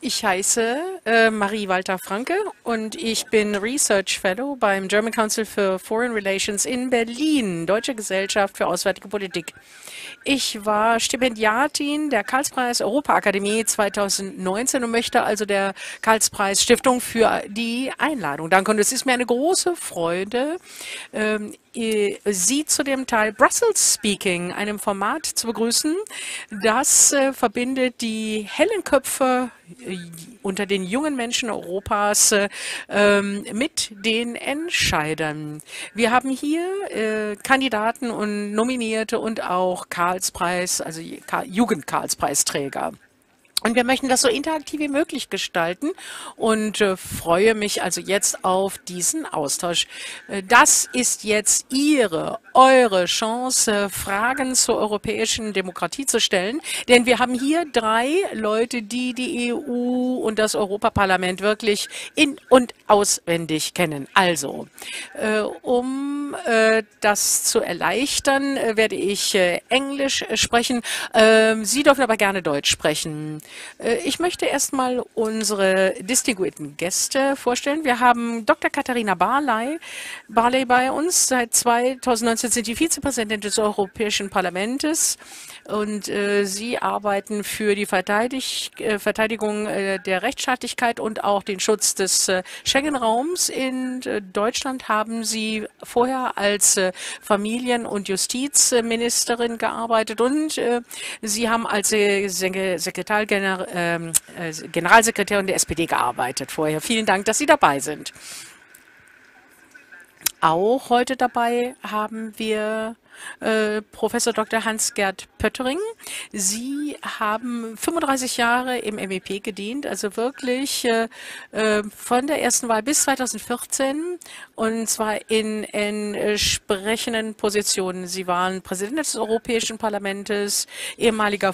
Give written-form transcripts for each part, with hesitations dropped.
Ich heiße Marie Walter Franke und ich bin Research Fellow beim German Council for Foreign Relations in Berlin, Deutsche Gesellschaft für Auswärtige Politik. Ich war Stipendiatin der Karlspreis Europaakademie 2019 und möchte also der Karlspreis Stiftung für die Einladung danken. Und es ist mir eine große Freude, Sie zu dem Teil Brussels Speaking, einem Format zu begrüßen, das verbindet die hellen Köpfe unter den jungen Menschen Europas mit den Entscheidern. Wir haben hier Kandidaten und Nominierte und auch Karlspreis, also Jugend-Karlspreisträger. Und wir möchten das so interaktiv wie möglich gestalten und freue mich also jetzt auf diesen Austausch. Das ist jetzt eure Chance, Fragen zur europäischen Demokratie zu stellen, denn wir haben hier 3 Leute, die die EU und das Europaparlament wirklich in- und auswendig kennen. Also, um das zu erleichtern, werde ich Englisch sprechen. Sie dürfen aber gerne Deutsch sprechen. Ich möchte erstmal unsere distinguierten Gäste vorstellen. Wir haben Dr. Katharina Barley bei uns. Seit 2019 sind Sie Vizepräsidentin des Europäischen Parlaments und Sie arbeiten für die Verteidigung der Rechtsstaatlichkeit und auch den Schutz des Schengen-Raums. In Deutschland haben Sie vorher als Familien- und Justizministerin gearbeitet und Sie haben als Generalsekretärin der SPD gearbeitet vorher. Vielen Dank, dass Sie dabei sind. Auch heute dabei haben wir Professor Dr. Hans-Gert Pöttering. Sie haben 35 Jahre im MEP gedient, also wirklich von der ersten Wahl bis 2014 und zwar in entsprechenden Positionen. Sie waren Präsident des Europäischen Parlaments, ehemaliger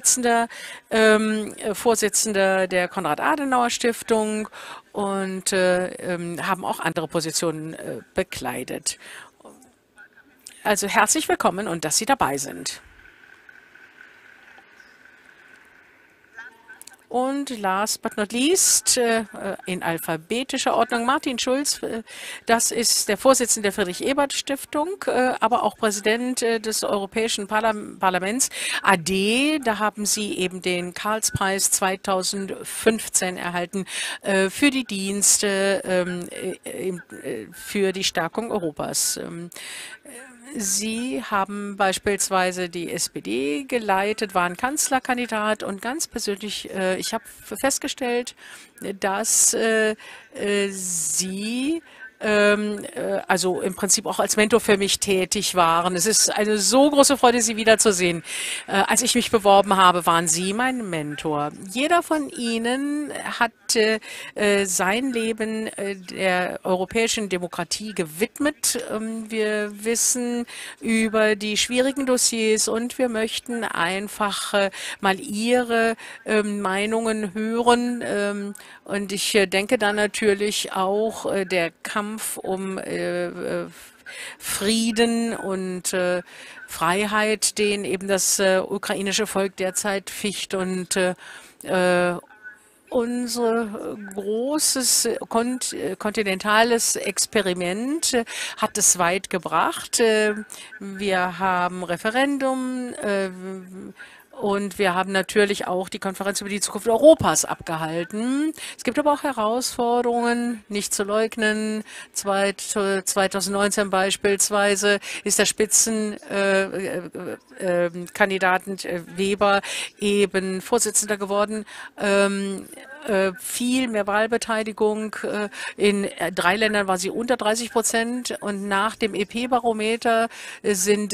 Vorsitzender der Konrad-Adenauer-Stiftung und haben auch andere Positionen bekleidet. Also herzlich willkommen und dass Sie dabei sind. Und last but not least, in alphabetischer Ordnung, Martin Schulz, das ist der Vorsitzende der Friedrich-Ebert-Stiftung, aber auch Präsident des Europäischen Parlaments, AD. Da haben Sie eben den Karlspreis 2015 erhalten für die Dienste für die Stärkung Europas. Sie haben beispielsweise die SPD geleitet, waren Kanzlerkandidat und ganz persönlich, ich habe festgestellt, dass Sie also im Prinzip auch als Mentor für mich tätig waren. Es ist eine so große Freude, Sie wiederzusehen. Als ich mich beworben habe, waren Sie mein Mentor. Jeder von Ihnen hat sein Leben der europäischen Demokratie gewidmet. Wir wissen über die schwierigen Dossiers und wir möchten einfach mal Ihre Meinungen hören. Und ich denke dann natürlich auch der Kampf um Frieden und Freiheit, den eben das ukrainische Volk derzeit ficht und unser großes kontinentales Experiment hat es weit gebracht. Wir haben Referendum und wir haben natürlich auch die Konferenz über die Zukunft Europas abgehalten. Es gibt aber auch Herausforderungen, nicht zu leugnen. 2019 beispielsweise ist der Spitzenkandidaten Weber eben Vorsitzender geworden. Viel mehr Wahlbeteiligung. In 3 Ländern war sie unter 30% und nach dem EP-Barometer sind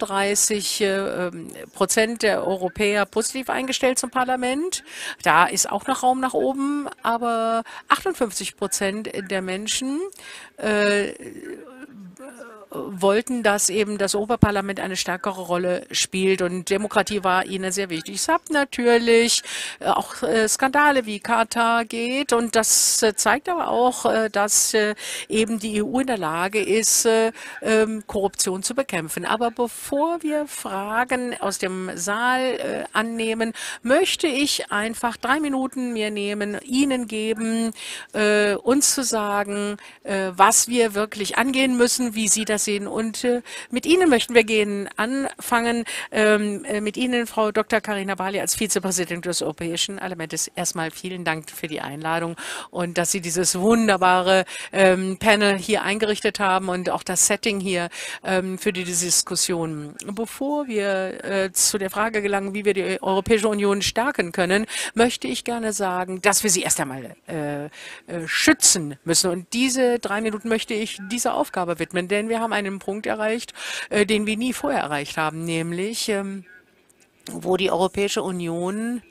36% der Europäer positiv eingestellt zum Parlament. Da ist auch noch Raum nach oben, aber 58% der Menschen wollten, dass eben das Europaparlament eine stärkere Rolle spielt und Demokratie war ihnen sehr wichtig. Es hat natürlich auch Skandale wie Katar geht und das zeigt aber auch, dass eben die EU in der Lage ist, Korruption zu bekämpfen. Aber bevor wir Fragen aus dem Saal annehmen, möchte ich einfach 3 Minuten mir nehmen, Ihnen geben, uns zu sagen, was wir wirklich angehen müssen, wie Sie das sehen. Und mit Ihnen möchten wir anfangen, mit Ihnen, Frau Dr. Karina Barley, als Vizepräsidentin des Europäischen Parlaments. Erstmal vielen Dank für die Einladung und dass Sie dieses wunderbare Panel hier eingerichtet haben und auch das Setting hier für die Diskussion. Bevor wir zu der Frage gelangen, wie wir die Europäische Union stärken können, möchte ich gerne sagen, dass wir sie erst einmal schützen müssen. Und diese 3 Minuten möchte ich dieser Aufgabe widmen, denn wir haben einen Punkt erreicht, den wir nie vorher erreicht haben, nämlich wo die Europäische Union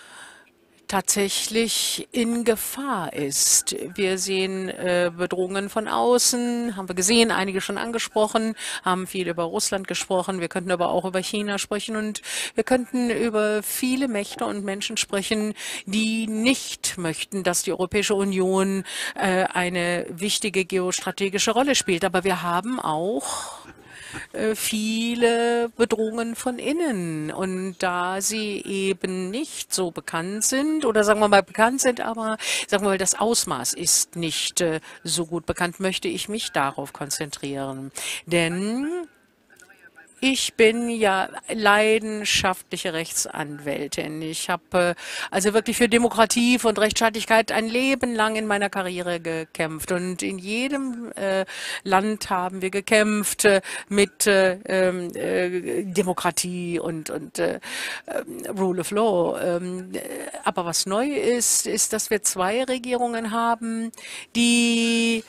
tatsächlich in Gefahr ist. Wir sehen Bedrohungen von außen, haben wir gesehen, einige schon angesprochen, haben viel über Russland gesprochen, wir könnten aber auch über China sprechen und wir könnten über viele Mächte und Menschen sprechen, die nicht möchten, dass die Europäische Union eine wichtige geostrategische Rolle spielt. Aber wir haben auch viele Bedrohungen von innen. Und da sie eben nicht so bekannt sind, oder sagen wir mal bekannt sind, aber sagen wir mal, das Ausmaß ist nicht so gut bekannt, möchte ich mich darauf konzentrieren. Denn ich bin ja leidenschaftliche Rechtsanwältin. Ich habe also wirklich für Demokratie und Rechtsstaatlichkeit ein Leben lang in meiner Karriere gekämpft. Und in jedem Land haben wir gekämpft mit Demokratie und Rule of Law. Aber was neu ist, ist, dass wir 2 Regierungen haben, die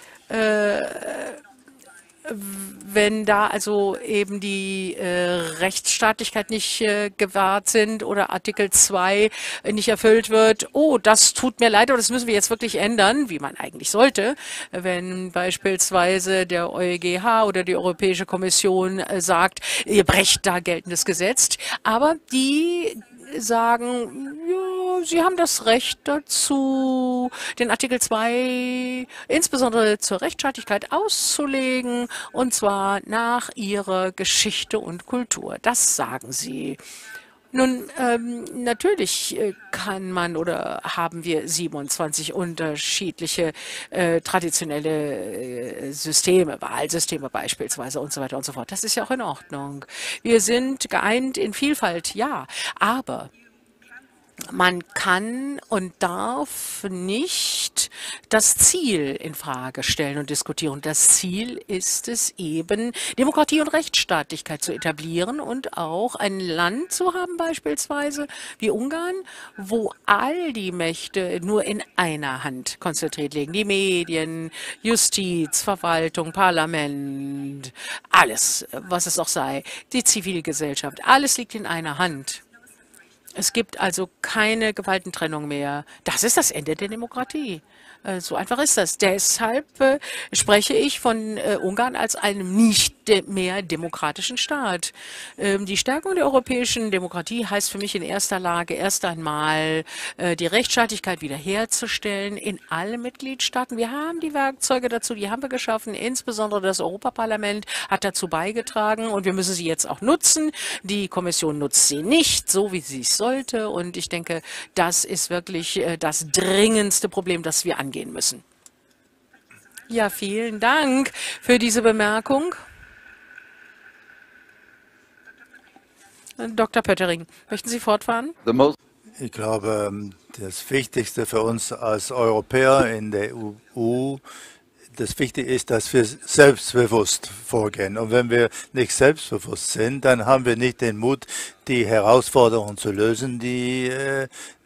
wenn da also eben die Rechtsstaatlichkeit nicht gewahrt sind oder Artikel 2 nicht erfüllt wird, oh, das tut mir leid, oder das müssen wir jetzt wirklich ändern, wie man eigentlich sollte, wenn beispielsweise der EuGH oder die Europäische Kommission sagt, ihr brecht da geltendes Gesetz, aber die sagen, ja, sie haben das Recht dazu, den Artikel 2 insbesondere zur Rechtsstaatlichkeit auszulegen, und zwar nach ihrer Geschichte und Kultur. Das sagen sie. Nun, natürlich kann man oder haben wir 27 unterschiedliche traditionelle Systeme, Wahlsysteme beispielsweise und so weiter und so fort. Das ist ja auch in Ordnung. Wir sind geeint in Vielfalt, ja, aber man kann und darf nicht das Ziel in Frage stellen und diskutieren. Das Ziel ist es eben, Demokratie und Rechtsstaatlichkeit zu etablieren und auch ein Land zu haben, beispielsweise wie Ungarn, wo all die Mächte nur in einer Hand konzentriert liegen. Die Medien, Justiz, Verwaltung, Parlament, alles, was es auch sei, die Zivilgesellschaft, alles liegt in einer Hand. Es gibt also keine Gewaltentrennung mehr. Das ist das Ende der Demokratie. So einfach ist das. Deshalb spreche ich von Ungarn als einem nicht mehr demokratischen Staat. Die Stärkung der europäischen Demokratie heißt für mich in erster Lage erst einmal die Rechtsstaatlichkeit wiederherzustellen in allen Mitgliedstaaten. Wir haben die Werkzeuge dazu, die haben wir geschaffen. Insbesondere das Europaparlament hat dazu beigetragen und wir müssen sie jetzt auch nutzen. Die Kommission nutzt sie nicht, so wie sie es sollte. Und ich denke, das ist wirklich das dringendste Problem, das wir angehen müssen. Ja, vielen Dank für diese Bemerkung. Dr. Pöttering, möchten Sie fortfahren? Ich glaube, das Wichtigste für uns als Europäer in der EU, das Wichtige ist, dass wir selbstbewusst vorgehen. Und wenn wir nicht selbstbewusst sind, dann haben wir nicht den Mut, die Herausforderungen zu lösen, die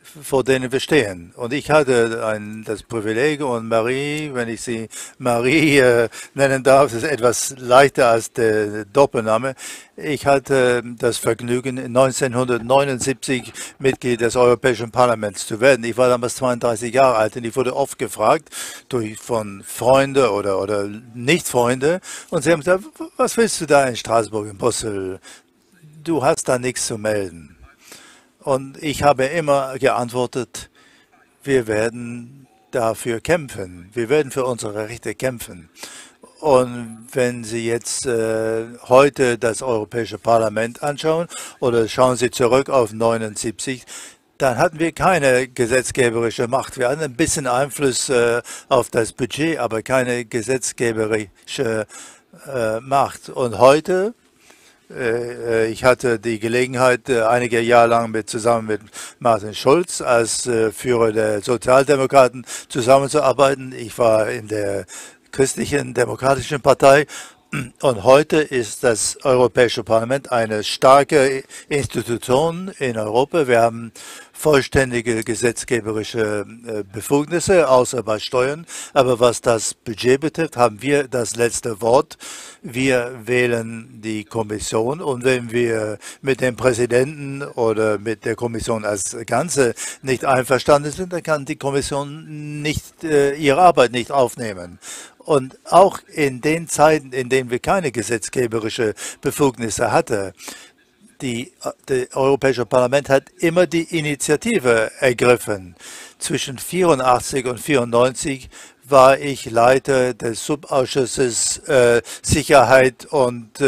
vor denen wir stehen. Und ich hatte das Privileg, und Marie, wenn ich sie Marie nennen darf, ist etwas leichter als der Doppelname. Ich hatte das Vergnügen, 1979 Mitglied des Europäischen Parlaments zu werden. Ich war damals 32 Jahre alt und ich wurde oft gefragt von Freunden oder Nicht-Freunde, und sie haben gesagt, was willst du da in Straßburg, in Brüssel? Du hast da nichts zu melden. Und ich habe immer geantwortet, wir werden dafür kämpfen. Wir werden für unsere Rechte kämpfen. Und wenn Sie jetzt heute das Europäische Parlament anschauen oder schauen Sie zurück auf 79, dann hatten wir keine gesetzgeberische Macht. Wir hatten ein bisschen Einfluss auf das Budget, aber keine gesetzgeberische Macht. Und heute, ich hatte die Gelegenheit, einige Jahre lang zusammen mit Martin Schulz als Führer der Sozialdemokraten zusammenzuarbeiten. Ich war in der Christlichen Demokratischen Partei. Und heute ist das Europäische Parlament eine starke Institution in Europa. Wir haben vollständige gesetzgeberische Befugnisse, außer bei Steuern. Aber was das Budget betrifft, haben wir das letzte Wort. Wir wählen die Kommission, und wenn wir mit dem Präsidenten oder mit der Kommission als Ganze nicht einverstanden sind, dann kann die Kommission nicht ihre Arbeit nicht aufnehmen. Und auch in den Zeiten, in denen wir keine gesetzgeberische Befugnisse hatten, das Europäische Parlament hat immer die Initiative ergriffen. Zwischen 84 und 94 war ich Leiter des Subausschusses Sicherheit und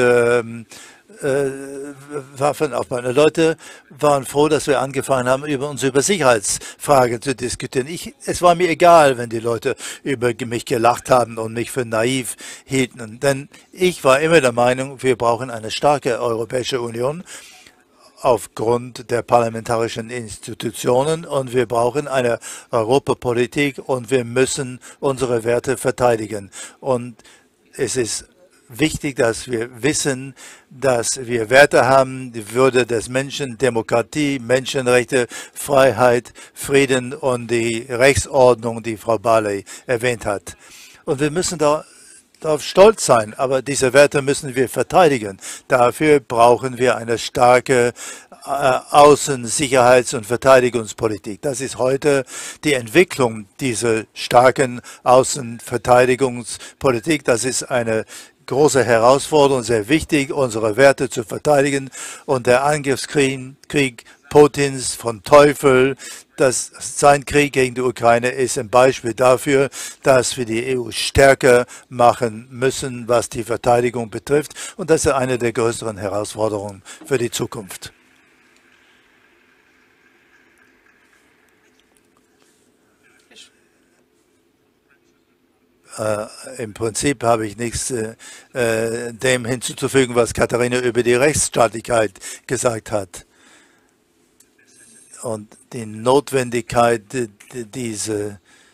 Waffen auf. Meine Leute waren froh, dass wir angefangen haben, über Sicherheitsfragen zu diskutieren. Es war mir egal, wenn die Leute über mich gelacht haben und mich für naiv hielten. Denn ich war immer der Meinung, wir brauchen eine starke Europäische Union aufgrund der parlamentarischen Institutionen, und wir brauchen eine Europapolitik, und wir müssen unsere Werte verteidigen. Und es ist wichtig, dass wir wissen, dass wir Werte haben, die Würde des Menschen, Demokratie, Menschenrechte, Freiheit, Frieden und die Rechtsordnung, die Frau Barley erwähnt hat. Und wir müssen darauf stolz sein, aber diese Werte müssen wir verteidigen. Dafür brauchen wir eine starke Außen-, Sicherheits- und Verteidigungspolitik. Das ist heute die Entwicklung dieser starken Außenverteidigungspolitik. Das ist eine große Herausforderung, sehr wichtig, unsere Werte zu verteidigen. Und der Angriffskrieg Putins von Teufel, sein Krieg gegen die Ukraine ist ein Beispiel dafür, dass wir die EU stärker machen müssen, was die Verteidigung betrifft. Und das ist eine der größeren Herausforderungen für die Zukunft. Im Prinzip habe ich nichts dem hinzuzufügen, was Katharina über die Rechtsstaatlichkeit gesagt hat. Und die Notwendigkeit, diesen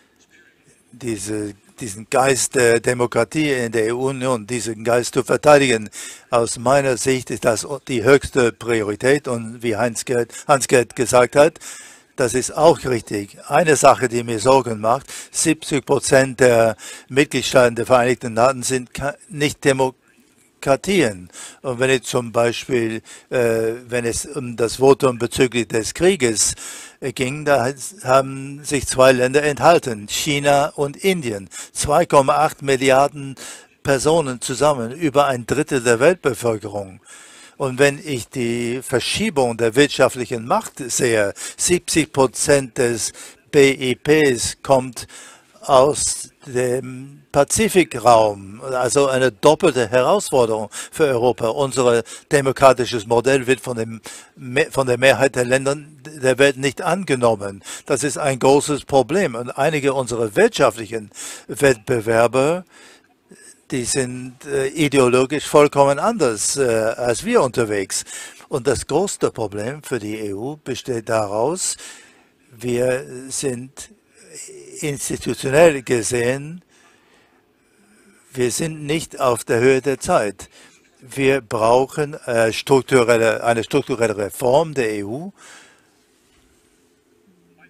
Geist der Demokratie in der EU-Union, diesen Geist zu verteidigen. Aus meiner Sicht ist das die höchste Priorität. Und wie Hans-Gerd gesagt hat, das ist auch richtig. Eine Sache, die mir Sorgen macht: 70% der Mitgliedstaaten der Vereinigten Staaten sind nicht Demokratien. Und wenn es zum Beispiel, wenn es um das Votum bezüglich des Krieges ging, da haben sich zwei Länder enthalten, China und Indien. 2,8 Milliarden Personen zusammen, über ein Drittel der Weltbevölkerung. Und wenn ich die Verschiebung der wirtschaftlichen Macht sehe, 70% des BIPs kommt aus dem Pazifikraum, also eine doppelte Herausforderung für Europa. Unser demokratisches Modell wird von der Mehrheit der Länder der Welt nicht angenommen. Das ist ein großes Problem. Und einige unserer wirtschaftlichen Wettbewerber, die sind ideologisch vollkommen anders als wir unterwegs. Und das größte Problem für die EU besteht daraus, wir sind institutionell gesehen, wir sind nicht auf der Höhe der Zeit. Wir brauchen eine strukturelle Reform der EU.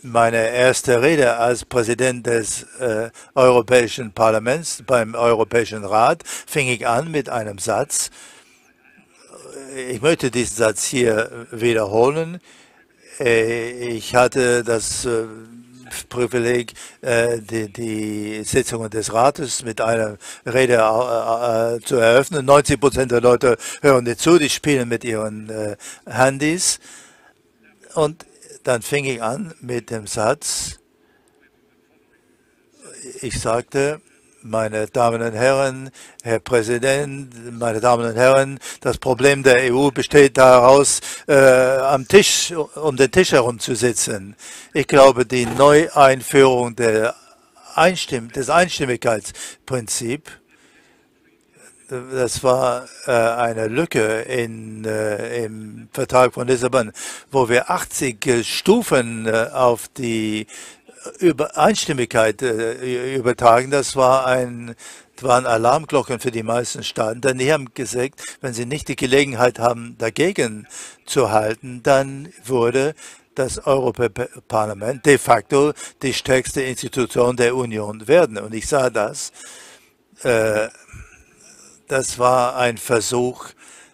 meine erste Rede als Präsident des Europäischen Parlaments beim Europäischen Rat fing ich an mit einem Satz. Ich möchte diesen Satz hier wiederholen. Ich hatte das Privileg, die Sitzungen des Rates mit einer Rede zu eröffnen. 90% der Leute hören nicht zu, die spielen mit ihren Handys. Und dann fing ich an mit dem Satz, ich sagte, meine Damen und Herren, Herr Präsident, meine Damen und Herren, das Problem der EU besteht daraus, am Tisch, um den Tisch herum zu sitzen. Ich glaube, die Neueinführung des Einstimmigkeitsprinzips, das war eine Lücke im Vertrag von Lissabon, wo wir 80 Stufen auf die Einstimmigkeit übertragen. Das waren Alarmglocken für die meisten Staaten, denn die haben gesagt, wenn sie nicht die Gelegenheit haben, dagegen zu halten, dann wurde das Europäische Parlament de facto die stärkste Institution der Union werden. Und ich sah das. Das war ein Versuch,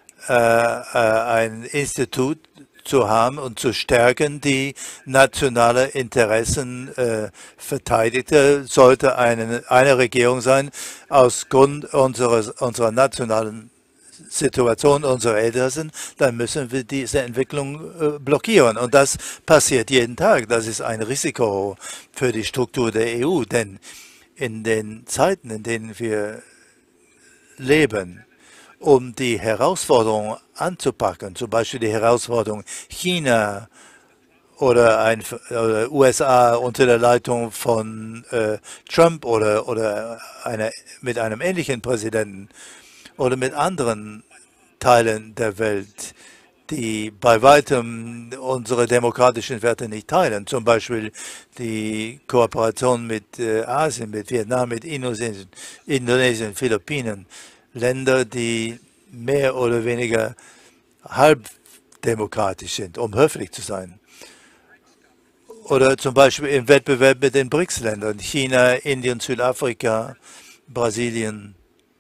ein Institut zu haben und zu stärken, die nationale Interessen verteidigte, sollte eine Regierung sein, aus Grund unserer nationalen Situation unserer Interessen, dann müssen wir diese Entwicklung blockieren. Und das passiert jeden Tag. Das ist ein Risiko für die Struktur der EU, denn in den Zeiten, in denen wir leben, um die Herausforderungen anzupacken, zum Beispiel die Herausforderung China oder USA unter der Leitung von Trump oder mit einem ähnlichen Präsidenten oder mit anderen Teilen der Welt, die bei weitem unsere demokratischen Werte nicht teilen, zum Beispiel die Kooperation mit Asien, mit Vietnam, mit Indonesien, Philippinen, Länder, die mehr oder weniger halbdemokratisch sind, um höflich zu sein. Oder zum Beispiel im Wettbewerb mit den BRICS-Ländern, China, Indien, Südafrika, Brasilien.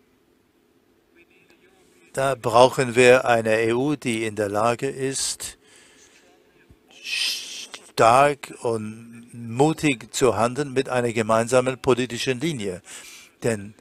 Da brauchen wir eine EU, die in der Lage ist, stark und mutig zu handeln mit einer gemeinsamen politischen Linie. Denn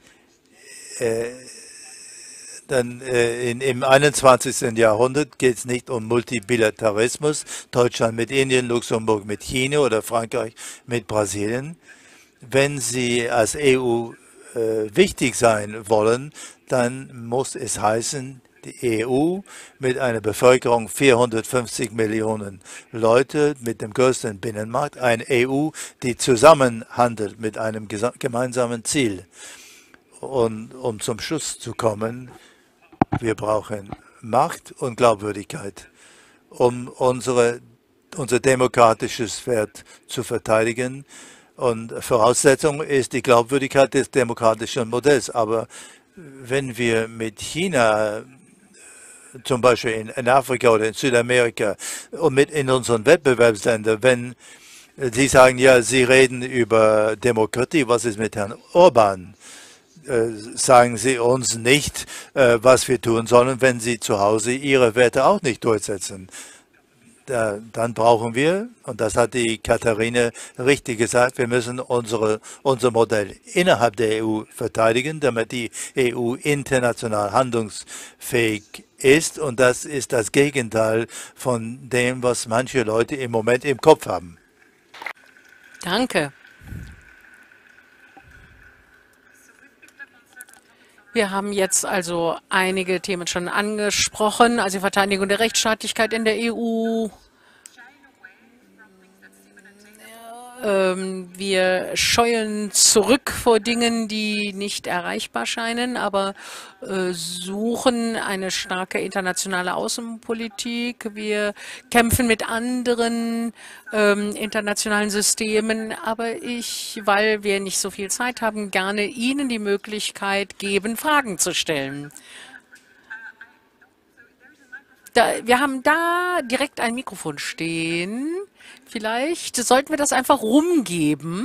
im 21. Jahrhundert geht es nicht um Multibilateralismus, Deutschland mit Indien, Luxemburg mit China oder Frankreich mit Brasilien. Wenn Sie als EU wichtig sein wollen, dann muss es heißen, die EU mit einer Bevölkerung 450 Millionen Leute, mit dem größten Binnenmarkt, eine EU, die zusammenhandelt mit einem gemeinsamen Ziel. Und um zum Schluss zu kommen, wir brauchen Macht und Glaubwürdigkeit, um unser demokratisches Wert zu verteidigen. Und Voraussetzung ist die Glaubwürdigkeit des demokratischen Modells. Aber wenn wir mit China, zum Beispiel in Afrika oder in Südamerika und in unseren Wettbewerbsländern, wenn Sie sagen, ja, Sie reden über Demokratie, was ist mit Herrn Orban? Sagen Sie uns nicht, was wir tun sollen, wenn Sie zu Hause Ihre Werte auch nicht durchsetzen. Dann brauchen wir, und das hat die Katharine richtig gesagt, wir müssen unser Modell innerhalb der EU verteidigen, damit die EU international handlungsfähig ist. Und das ist das Gegenteil von dem, was manche Leute im Moment im Kopf haben. Danke. Wir haben jetzt also einige Themen schon angesprochen, also die Verteidigung der Rechtsstaatlichkeit in der EU. Wir scheuen zurück vor Dingen, die nicht erreichbar scheinen, aber suchen eine starke internationale Außenpolitik. Wir kämpfen mit anderen internationalen Systemen, aber weil wir nicht so viel Zeit haben, gerne Ihnen die Möglichkeit geben, Fragen zu stellen. Wir haben da direkt ein Mikrofon stehen. Vielleicht sollten wir das einfach rumgeben.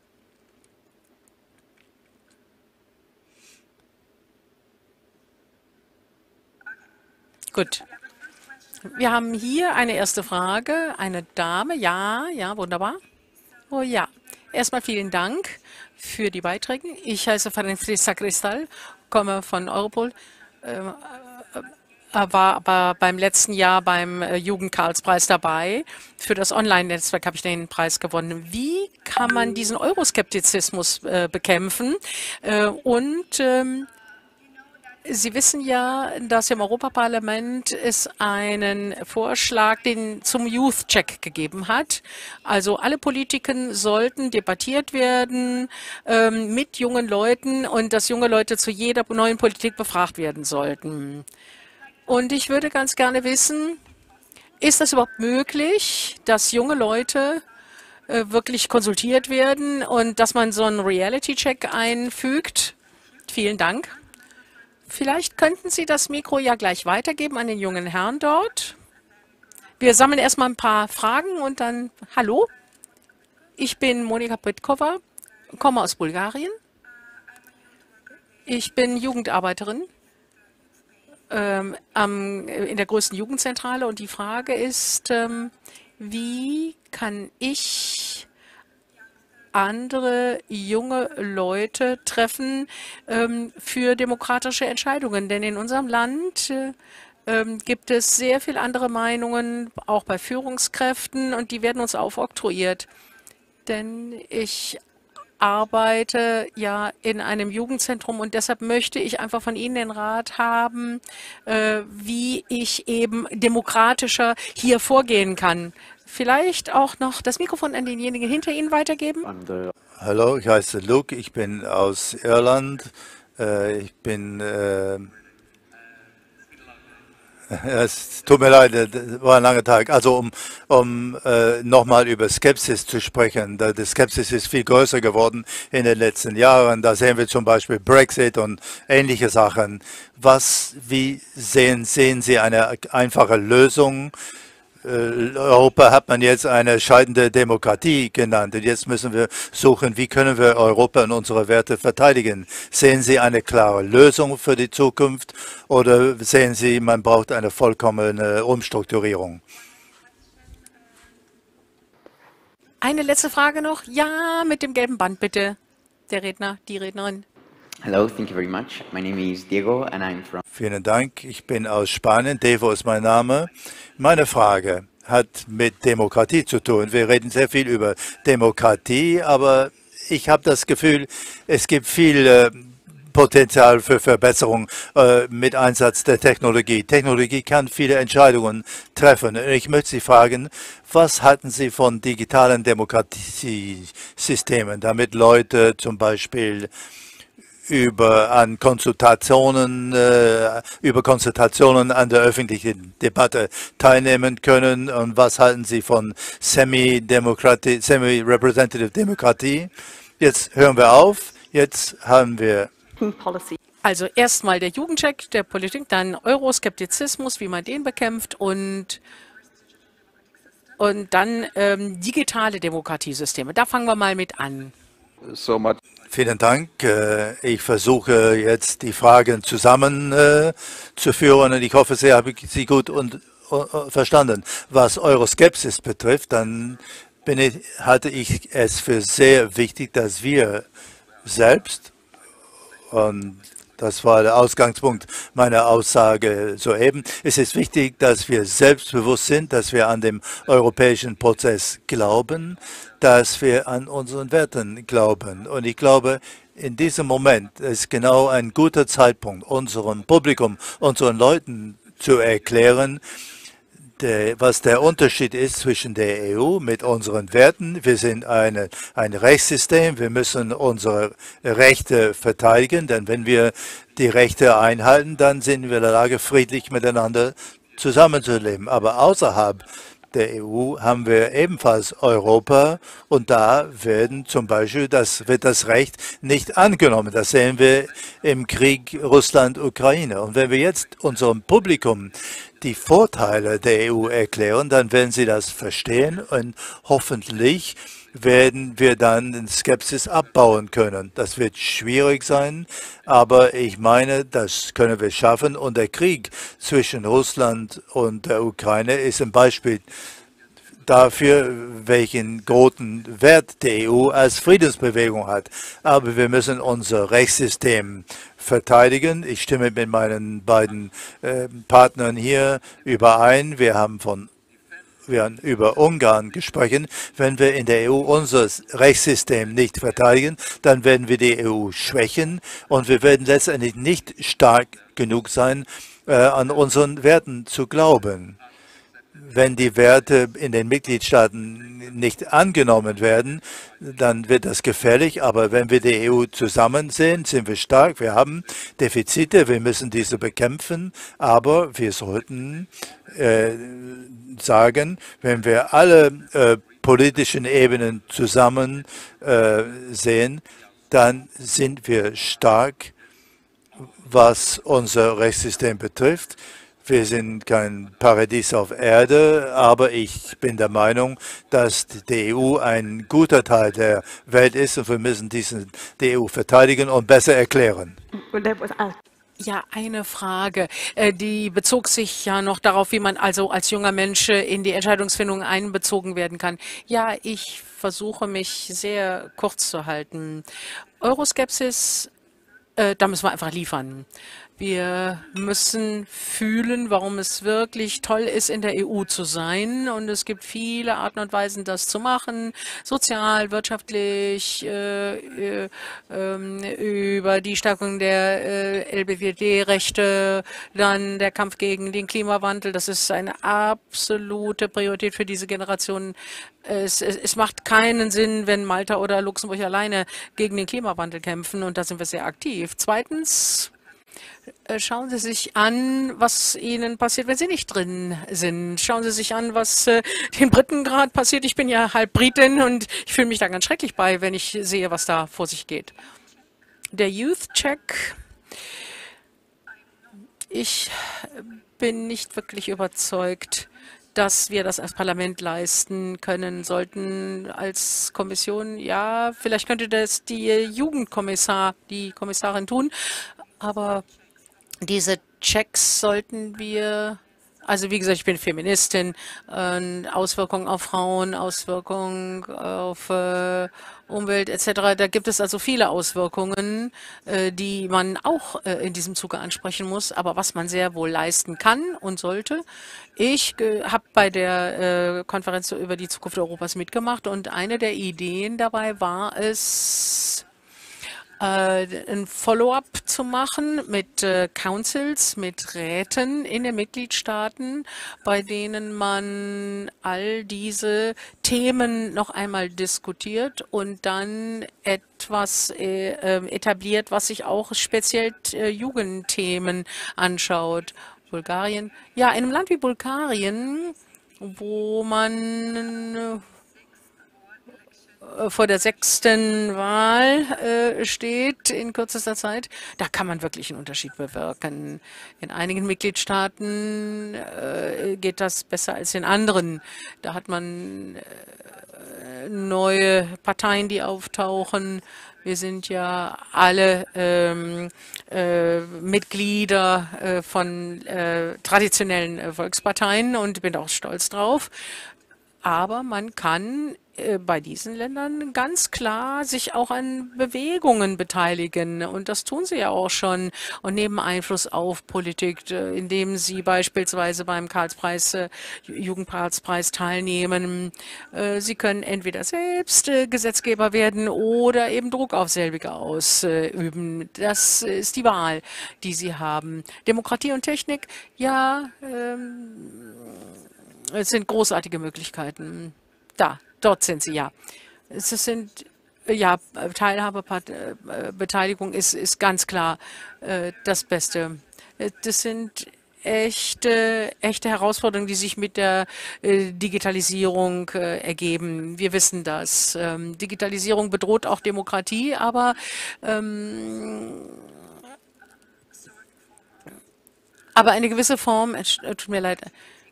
Gut. Wir haben hier eine erste Frage. Eine Dame. Ja, ja, wunderbar. Oh ja. Erstmal vielen Dank für die Beiträge. Ich heiße Francisca Cristal, komme von Europol, war aber beim letzten Jahr beim Jugend-Karls-Preis dabei. Für das Online-Netzwerk habe ich den Preis gewonnen. Wie kann man diesen Euroskeptizismus bekämpfen? Und Sie wissen ja, dass im Europaparlament es einen Vorschlag zum Youth Check gegeben hat. Also alle Politiken sollten debattiert werden mit jungen Leuten und dass junge Leute zu jeder neuen Politik befragt werden sollten. Und ich würde ganz gerne wissen, ist das überhaupt möglich, dass junge Leute wirklich konsultiert werden und dass man so einen Reality-Check einfügt? Vielen Dank. Vielleicht könnten Sie das Mikro ja gleich weitergeben an den jungen Herrn dort. Wir sammeln erstmal ein paar Fragen und dann, hallo, ich bin Monika Petkova, komme aus Bulgarien. Ich bin Jugendarbeiterin in der größten Jugendzentrale und die Frage ist, wie kann ich andere junge Leute treffen für demokratische Entscheidungen. Denn in unserem Land gibt es sehr viele andere Meinungen, auch bei Führungskräften, und die werden uns aufoktroyiert. Denn ich arbeite ja in einem Jugendzentrum und deshalb möchte ich einfach von Ihnen den Rat haben, wie ich eben demokratischer hier vorgehen kann. Vielleicht auch noch das Mikrofon an denjenigen hinter Ihnen weitergeben. Hallo, ich heiße Luke, ich bin aus Irland. Ich bin, es tut mir leid, das war ein langer Tag. Also um nochmal über Skepsis zu sprechen, die Skepsis ist viel größer geworden in den letzten Jahren. Da sehen wir zum Beispiel Brexit und ähnliche Sachen. Wie sehen Sie eine einfache Lösung? Europa hat man jetzt eine scheidende Demokratie genannt. Und jetzt müssen wir suchen, wie können wir Europa und unsere Werte verteidigen. Sehen Sie eine klare Lösung für die Zukunft oder sehen Sie, man braucht eine vollkommene Umstrukturierung? Eine letzte Frage noch. Ja, mit dem gelben Band bitte. Der Redner, die Rednerin. Hello, thank you very much. My name is Diego and I'm from... Vielen Dank. Ich bin aus Spanien. Devo ist mein Name. Meine Frage hat mit Demokratie zu tun. Wir reden sehr viel über Demokratie, aber ich habe das Gefühl, es gibt viel Potenzial für Verbesserung mit Einsatz der Technologie. Technologie kann viele Entscheidungen treffen. Ich möchte Sie fragen, was halten Sie von digitalen Demokratiesystemen, damit Leute zum Beispiel über Konsultationen an der öffentlichen Debatte teilnehmen können? Und was halten Sie von Semi-Representative Demokratie? Jetzt hören wir auf. Jetzt haben wir... Also erstmal der Jugendcheck der Politik, dann Euroskeptizismus, wie man den bekämpft und dann digitale Demokratiesysteme. Da fangen wir mal mit an. Vielen Dank. Ich versuche jetzt die Fragen zusammenzuführen und ich hoffe sehr, habe ich Sie gut verstanden. Was Euroskepsis betrifft, dann halte ich es für sehr wichtig, dass wir selbst, und das war der Ausgangspunkt meiner Aussage soeben. Es ist wichtig, dass wir selbstbewusst sind, dass wir an dem europäischen Prozess glauben, dass wir an unseren Werten glauben. Und ich glaube, in diesem Moment ist genau ein guter Zeitpunkt, unserem Publikum, unseren Leuten zu erklären, was der Unterschied ist zwischen der EU mit unseren Werten. Wir sind ein Rechtssystem, wir müssen unsere Rechte verteidigen, denn wenn wir die Rechte einhalten, dann sind wir in der Lage, friedlich miteinander zusammenzuleben. Aber außerhalb der EU haben wir ebenfalls Europa und da werden zum Beispiel wird das Recht nicht angenommen. Das sehen wir im Krieg Russland-Ukraine. Und wenn wir jetzt unserem Publikum die Vorteile der EU erklären, dann werden sie das verstehen und hoffentlich werden wir dann den Skepsis abbauen können. Das wird schwierig sein, aber ich meine, das können wir schaffen. Und der Krieg zwischen Russland und der Ukraine ist ein Beispiel dafür, welchen großen Wert die EU als Friedensbewegung hat. Aber wir müssen unser Rechtssystem verteidigen. Ich stimme mit meinen beiden Partnern hier überein. Wir haben über Ungarn gesprochen. Wenn wir in der EU unser Rechtssystem nicht verteidigen, dann werden wir die EU schwächen und wir werden letztendlich nicht stark genug sein, an unseren Werten zu glauben. Wenn die Werte in den Mitgliedstaaten nicht angenommen werden, dann wird das gefährlich. Aber wenn wir die EU zusammen sehen, sind wir stark. Wir haben Defizite, wir müssen diese bekämpfen. Aber wir sollten sagen, wenn wir alle politischen Ebenen zusammen sehen, dann sind wir stark, was unser Rechtssystem betrifft. Wir sind kein Paradies auf Erde, aber ich bin der Meinung, dass die EU ein guter Teil der Welt ist und wir müssen die EU verteidigen und besser erklären. Ja, eine Frage, die bezog sich ja noch darauf, wie man also als junger Mensch in die Entscheidungsfindung einbezogen werden kann. Ja, ich versuche mich sehr kurz zu halten. Euroskepsis, da müssen wir einfach liefern. Wir müssen fühlen, warum es wirklich toll ist, in der EU zu sein. Und es gibt viele Arten und Weisen, das zu machen. Sozial, wirtschaftlich, über die Stärkung der LGBTI-Rechte, dann der Kampf gegen den Klimawandel. Das ist eine absolute Priorität für diese Generation. Es macht keinen Sinn, wenn Malta oder Luxemburg alleine gegen den Klimawandel kämpfen. Und da sind wir sehr aktiv. Zweitens, schauen Sie sich an, was Ihnen passiert, wenn Sie nicht drin sind. Schauen Sie sich an, was den Briten gerade passiert. Ich bin ja halb Britin und ich fühle mich da ganz schrecklich bei, wenn ich sehe, was da vor sich geht. Der Youth Check. Ich bin nicht wirklich überzeugt, dass wir das als Parlament leisten können sollten. Als Kommission, ja, vielleicht könnte das die die Kommissarin tun, aber diese Checks sollten wir, also wie gesagt, ich bin Feministin, Auswirkungen auf Frauen, Auswirkungen auf Umwelt etc. Da gibt es also viele Auswirkungen, die man auch in diesem Zuge ansprechen muss, aber was man sehr wohl leisten kann und sollte. Ich habe bei der Konferenz über die Zukunft Europas mitgemacht und eine der Ideen dabei war es, ein Follow-up zu machen mit Councils, mit Räten in den Mitgliedstaaten, bei denen man all diese Themen noch einmal diskutiert und dann etwas etabliert, was sich auch speziell Jugendthemen anschaut. Bulgarien, ja, in einem Land wie Bulgarien, wo man vor der 6. Wahl steht in kürzester Zeit, da kann man wirklich einen Unterschied bewirken. In einigen Mitgliedstaaten geht das besser als in anderen. Da hat man neue Parteien, die auftauchen. Wir sind ja alle Mitglieder von traditionellen Volksparteien und bin auch stolz drauf. Aber man kann bei diesen Ländern ganz klar sich auch an Bewegungen beteiligen. Und das tun sie ja auch schon und nehmen Einfluss auf Politik, indem sie beispielsweise beim Jugendpreis teilnehmen. Sie können entweder selbst Gesetzgeber werden oder eben Druck auf selbige ausüben. Das ist die Wahl, die sie haben. Demokratie und Technik, ja, es sind großartige Möglichkeiten. Dort sind sie, ja. Es sind, ja, Teilhabebeteiligung ist ganz klar das Beste. Das sind echte Herausforderungen, die sich mit der Digitalisierung ergeben. Wir wissen das. Digitalisierung bedroht auch Demokratie, aber eine gewisse Form, tut mir leid,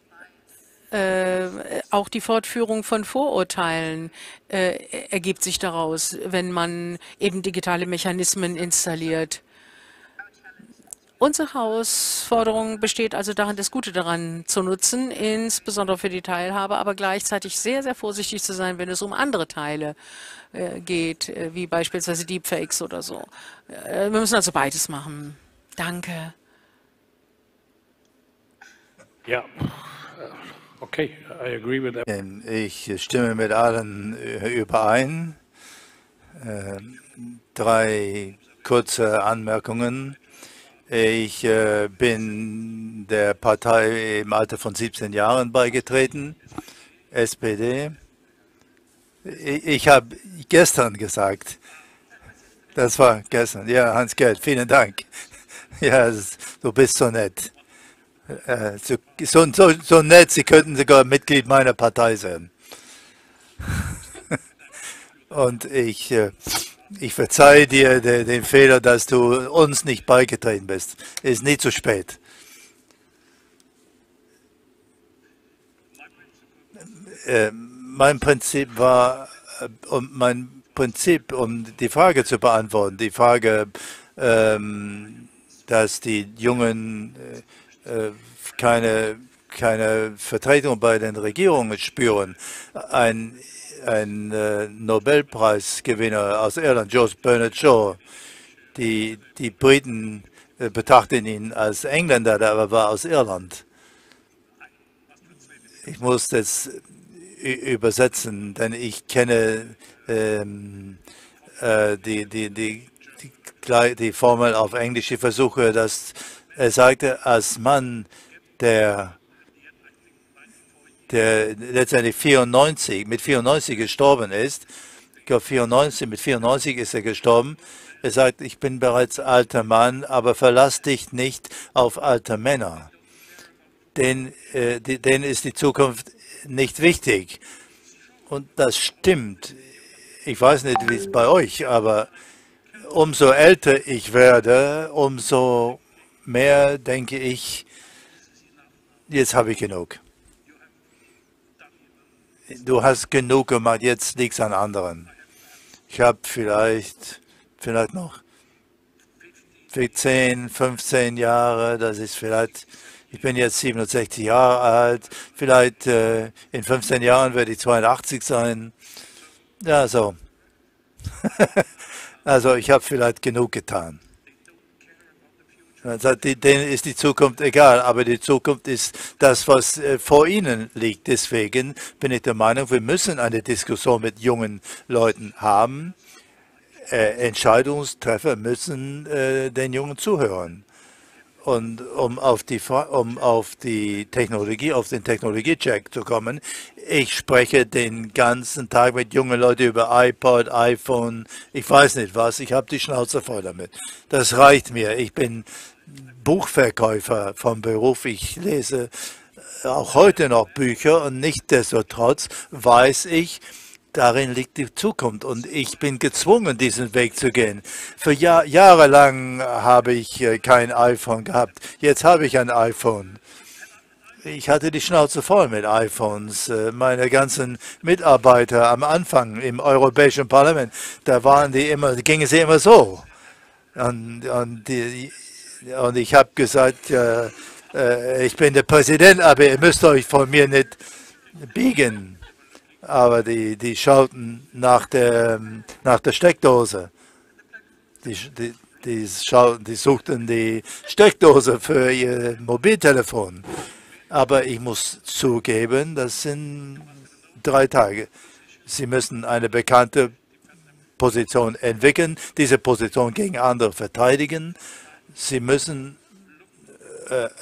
auch die Fortführung von Vorurteilen ergibt sich daraus, wenn man eben digitale Mechanismen installiert. Unsere Herausforderung besteht also darin, das Gute daran zu nutzen, insbesondere für die Teilhabe, aber gleichzeitig sehr, sehr vorsichtig zu sein, wenn es um andere Teile geht, wie beispielsweise Deepfakes oder so. Wir müssen also beides machen. Danke. Ja, okay, I agree with that. Ich stimme mit allen überein. 3 kurze Anmerkungen. Ich bin der Partei im Alter von 17 Jahren beigetreten, SPD. Ich habe gestern gesagt, das war gestern, ja, Hans-Gerd, vielen Dank. Ja, du bist so nett. So nett, Sie könnten sogar Mitglied meiner Partei sein. Und ich verzeihe dir den Fehler, dass du uns nicht beigetreten bist. Ist nie zu spät. Mein Prinzip war, um die Frage zu beantworten, die Frage, dass die Jungen keine Vertretung bei den Regierungen spüren. Ein Nobelpreisgewinner aus Irland, George Bernard Shaw, die Briten betrachten ihn als Engländer, der aber war aus Irland. Ich muss das übersetzen, denn ich kenne die Formel auf Englisch. Ich versuche, dass er sagte, als Mann, der letztendlich mit 94 gestorben ist, ich glaube mit 94 ist er gestorben. Er sagt, ich bin bereits alter Mann, aber verlass dich nicht auf alte Männer. Denen ist die Zukunft nicht wichtig. Und das stimmt. Ich weiß nicht, wie es bei euch, aber umso älter ich werde, umso mehr denke ich, jetzt habe ich genug. Du hast genug gemacht, jetzt liegt es an anderen. Ich habe vielleicht noch 10, 15 Jahre, das ist vielleicht, ich bin jetzt 67 Jahre alt, vielleicht in 15 Jahren werde ich 82 sein. Ja, so. Also ich habe vielleicht genug getan. Denen ist die Zukunft egal, aber die Zukunft ist das, was vor ihnen liegt. Deswegen bin ich der Meinung, wir müssen eine Diskussion mit jungen Leuten haben. Entscheidungstreffer müssen den Jungen zuhören. Und um auf die Technologie, auf den Technologiecheck zu kommen, ich spreche den ganzen Tag mit jungen Leuten über iPod, iPhone, ich weiß nicht was, ich habe die Schnauze voll damit. Das reicht mir. Ich bin Buchverkäufer vom Beruf. Ich lese auch heute noch Bücher und nichtsdestotrotz weiß ich, darin liegt die Zukunft und ich bin gezwungen, diesen Weg zu gehen. Für jahrelang habe ich kein iPhone gehabt. Jetzt habe ich ein iPhone. Ich hatte die Schnauze voll mit iPhones. Meine ganzen Mitarbeiter am Anfang im Europäischen Parlament, da gingen sie immer so. Und ich habe gesagt, ich bin der Präsident, aber ihr müsst euch von mir nicht biegen. Aber die schauten nach der Steckdose. Die suchten die Steckdose für ihr Mobiltelefon. Aber ich muss zugeben, das sind 3 Tage. Sie müssen eine bekannte Position entwickeln, diese Position gegen andere verteidigen. Sie müssen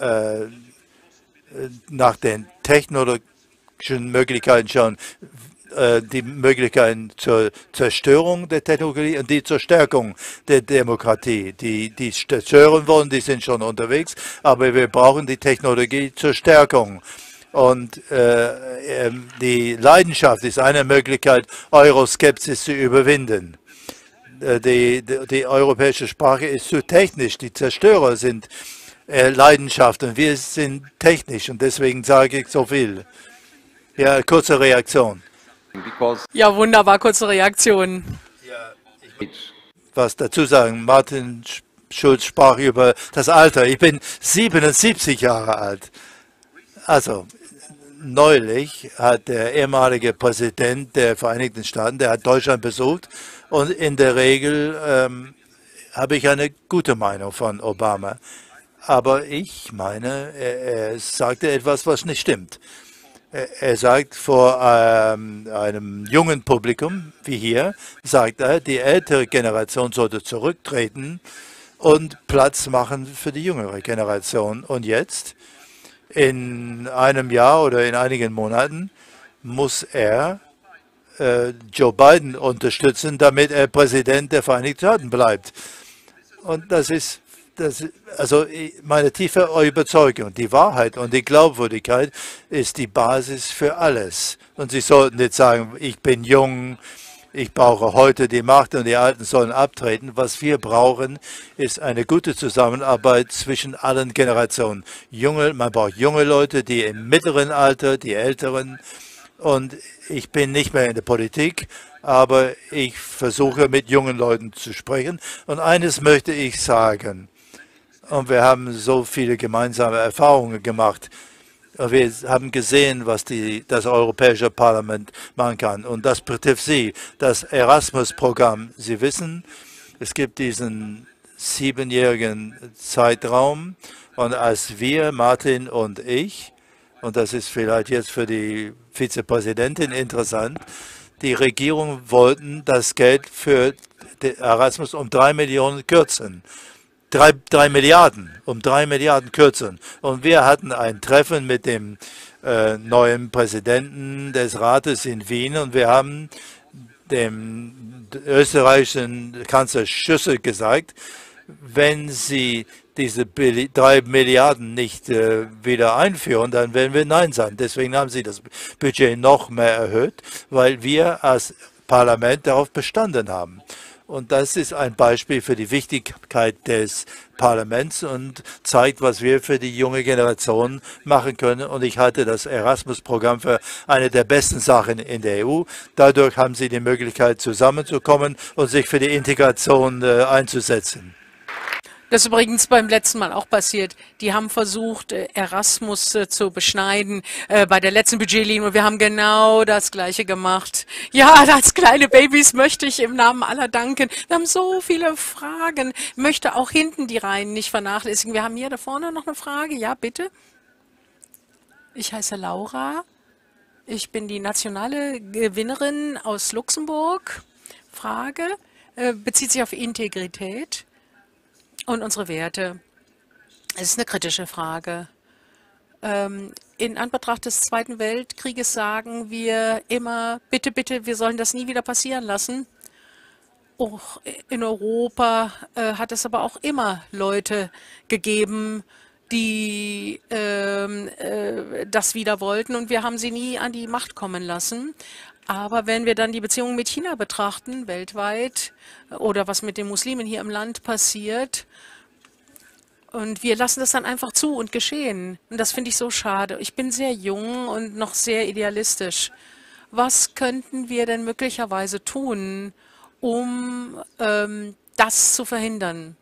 nach den technologischen Möglichkeiten schauen, die Möglichkeiten zur Zerstörung der Technologie und die zur Stärkung der Demokratie. Die zerstören wollen, die sind schon unterwegs, aber wir brauchen die Technologie zur Stärkung. Und die Leidenschaft ist eine Möglichkeit, Euroskepsis zu überwinden. Die europäische Sprache ist zu technisch, die Zerstörer sind Leidenschaft und wir sind technisch und deswegen sage ich so viel. Ja, kurze Reaktion. Ja, wunderbar, kurze Reaktion. Was dazu sagen, Martin Schulz sprach über das Alter. Ich bin 77 Jahre alt. Also, neulich hat der ehemalige Präsident der Vereinigten Staaten, der hat Deutschland besucht und in der Regel habe ich eine gute Meinung von Obama. Aber ich meine, er sagte etwas, was nicht stimmt. Er sagt vor einem jungen Publikum, wie hier, sagt er, die ältere Generation sollte zurücktreten und Platz machen für die jüngere Generation. Und jetzt, in einem Jahr oder in einigen Monaten, muss er Joe Biden unterstützen, damit er Präsident der Vereinigten Staaten bleibt. Und das ist also meine tiefe Überzeugung, die Wahrheit und die Glaubwürdigkeit ist die Basis für alles. Und Sie sollten nicht sagen, ich bin jung, ich brauche heute die Macht und die Alten sollen abtreten. Was wir brauchen, ist eine gute Zusammenarbeit zwischen allen Generationen. Man braucht junge Leute, die im mittleren Alter, die Älteren. Und ich bin nicht mehr in der Politik, aber ich versuche mit jungen Leuten zu sprechen. Und eines möchte ich sagen. Und wir haben so viele gemeinsame Erfahrungen gemacht. Wir haben gesehen, was das Europäische Parlament machen kann. Und das betrifft Sie, das Erasmus-Programm. Sie wissen, es gibt diesen 7-jährigen Zeitraum. Und als wir, Martin und ich, und das ist vielleicht jetzt für die Vizepräsidentin interessant, die Regierung wollten das Geld für Erasmus um 3 Millionen kürzen. 3 Milliarden, um 3 Milliarden kürzen. Und wir hatten ein Treffen mit dem neuen Präsidenten des Rates in Wien und wir haben dem österreichischen Kanzler Schüssel gesagt, wenn Sie diese 3 Milliarden nicht wieder einführen, dann werden wir Nein sagen. Deswegen haben Sie das Budget noch mehr erhöht, weil wir als Parlament darauf bestanden haben. Und das ist ein Beispiel für die Wichtigkeit des Parlaments und zeigt, was wir für die junge Generation machen können. Und ich halte das Erasmus-Programm für eine der besten Sachen in der EU. Dadurch haben Sie die Möglichkeit, zusammenzukommen und sich für die Integration einzusetzen. Das ist übrigens beim letzten Mal auch passiert. Die haben versucht, Erasmus zu beschneiden bei der letzten Budgetlinie und wir haben genau das Gleiche gemacht. Ja, als kleine Babys möchte ich im Namen aller danken. Wir haben so viele Fragen. Ich möchte auch hinten die Reihen nicht vernachlässigen. Wir haben hier da vorne noch eine Frage. Ja, bitte. Ich heiße Laura. Ich bin die nationale Gewinnerin aus Luxemburg. Frage bezieht sich auf Integrität und unsere Werte. Es ist eine kritische Frage. In Anbetracht des Zweiten Weltkrieges sagen wir immer, bitte, bitte, wir sollen das nie wieder passieren lassen. Auch in Europa hat es aber auch immer Leute gegeben, die das wieder wollten und wir haben sie nie an die Macht kommen lassen. Aber wenn wir dann die Beziehungen mit China betrachten, weltweit, oder was mit den Muslimen hier im Land passiert, und wir lassen das dann einfach zu und geschehen. Und das finde ich so schade. Ich bin sehr jung und noch sehr idealistisch. Was könnten wir denn möglicherweise tun, um das zu verhindern?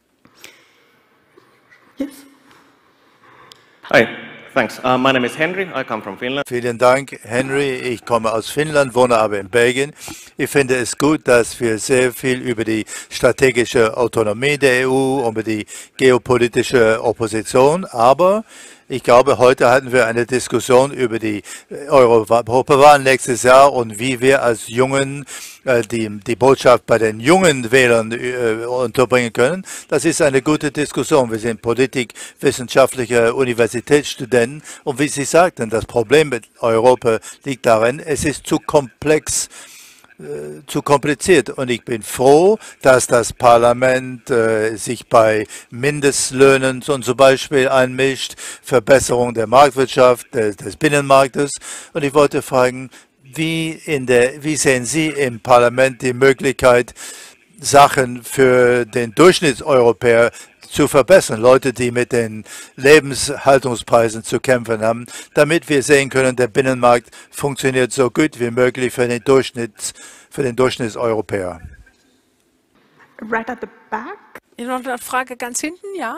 Yes. Hi. Thanks. My name is Henry. I come from Finland. Vielen Dank, Henry. Ich komme aus Finnland, wohne aber in Belgien. Ich finde es gut, dass wir sehr viel über die strategische Autonomie der EU, über die geopolitische Opposition, aber Ich glaube, heute hatten wir eine Diskussion über die Europawahl nächstes Jahr und wie wir als Jungen die Botschaft bei den jungen Wählern unterbringen können. Das ist eine gute Diskussion. Wir sind politikwissenschaftliche Universitätsstudenten und wie Sie sagten, das Problem mit Europa liegt darin, es ist zu komplex, zu kompliziert. Und ich bin froh, dass das Parlament sich bei Mindestlöhnen zum Beispiel einmischt, Verbesserung der Marktwirtschaft, des Binnenmarktes. Und ich wollte fragen, wie sehen Sie im Parlament die Möglichkeit, Sachen für den Durchschnittseuropäer zu verbessern, Leute, die mit den Lebenshaltungspreisen zu kämpfen haben, damit wir sehen können, der Binnenmarkt funktioniert so gut wie möglich für den Durchschnittseuropäer. Right at the back. Noch eine Frage ganz hinten, ja?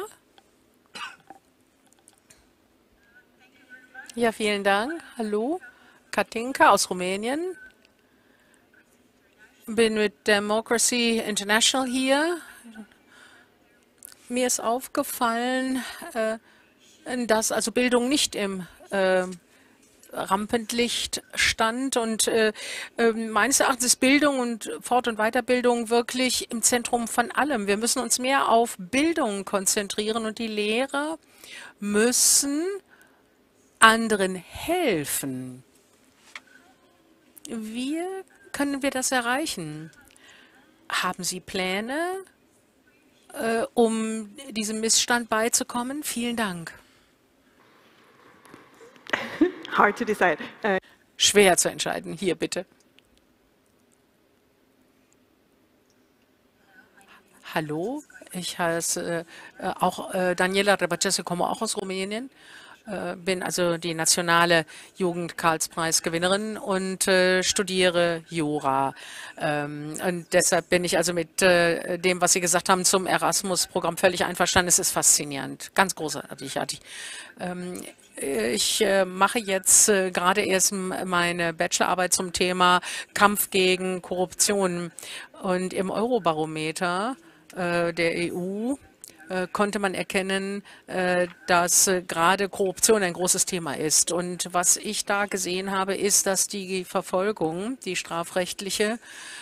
Ja, vielen Dank. Hallo, Katinka aus Rumänien. Bin mit Democracy International hier. Mir ist aufgefallen, dass also Bildung nicht im Rampenlicht stand und meines Erachtens ist Bildung und Fort- und Weiterbildung wirklich im Zentrum von allem. Wir müssen uns mehr auf Bildung konzentrieren und die Lehrer müssen anderen helfen. Wie können wir das erreichen? Haben Sie Pläne, um diesem Missstand beizukommen? Vielen Dank. Hard to decide. Schwer zu entscheiden. Hier, bitte. Hallo, ich heiße auch Daniela Rebacese, komme auch aus Rumänien. Bin also die nationale Jugend-Karlspreis-Gewinnerin und studiere Jura. Und deshalb bin ich also mit dem, was Sie gesagt haben zum Erasmus-Programm völlig einverstanden. Es ist faszinierend, ganz großartig. Ich mache jetzt gerade erst meine Bachelorarbeit zum Thema Kampf gegen Korruption. Und im Eurobarometer der EU konnte man erkennen, dass gerade Korruption ein großes Thema ist. Und was ich da gesehen habe, ist, dass die Verfolgung, die strafrechtliche,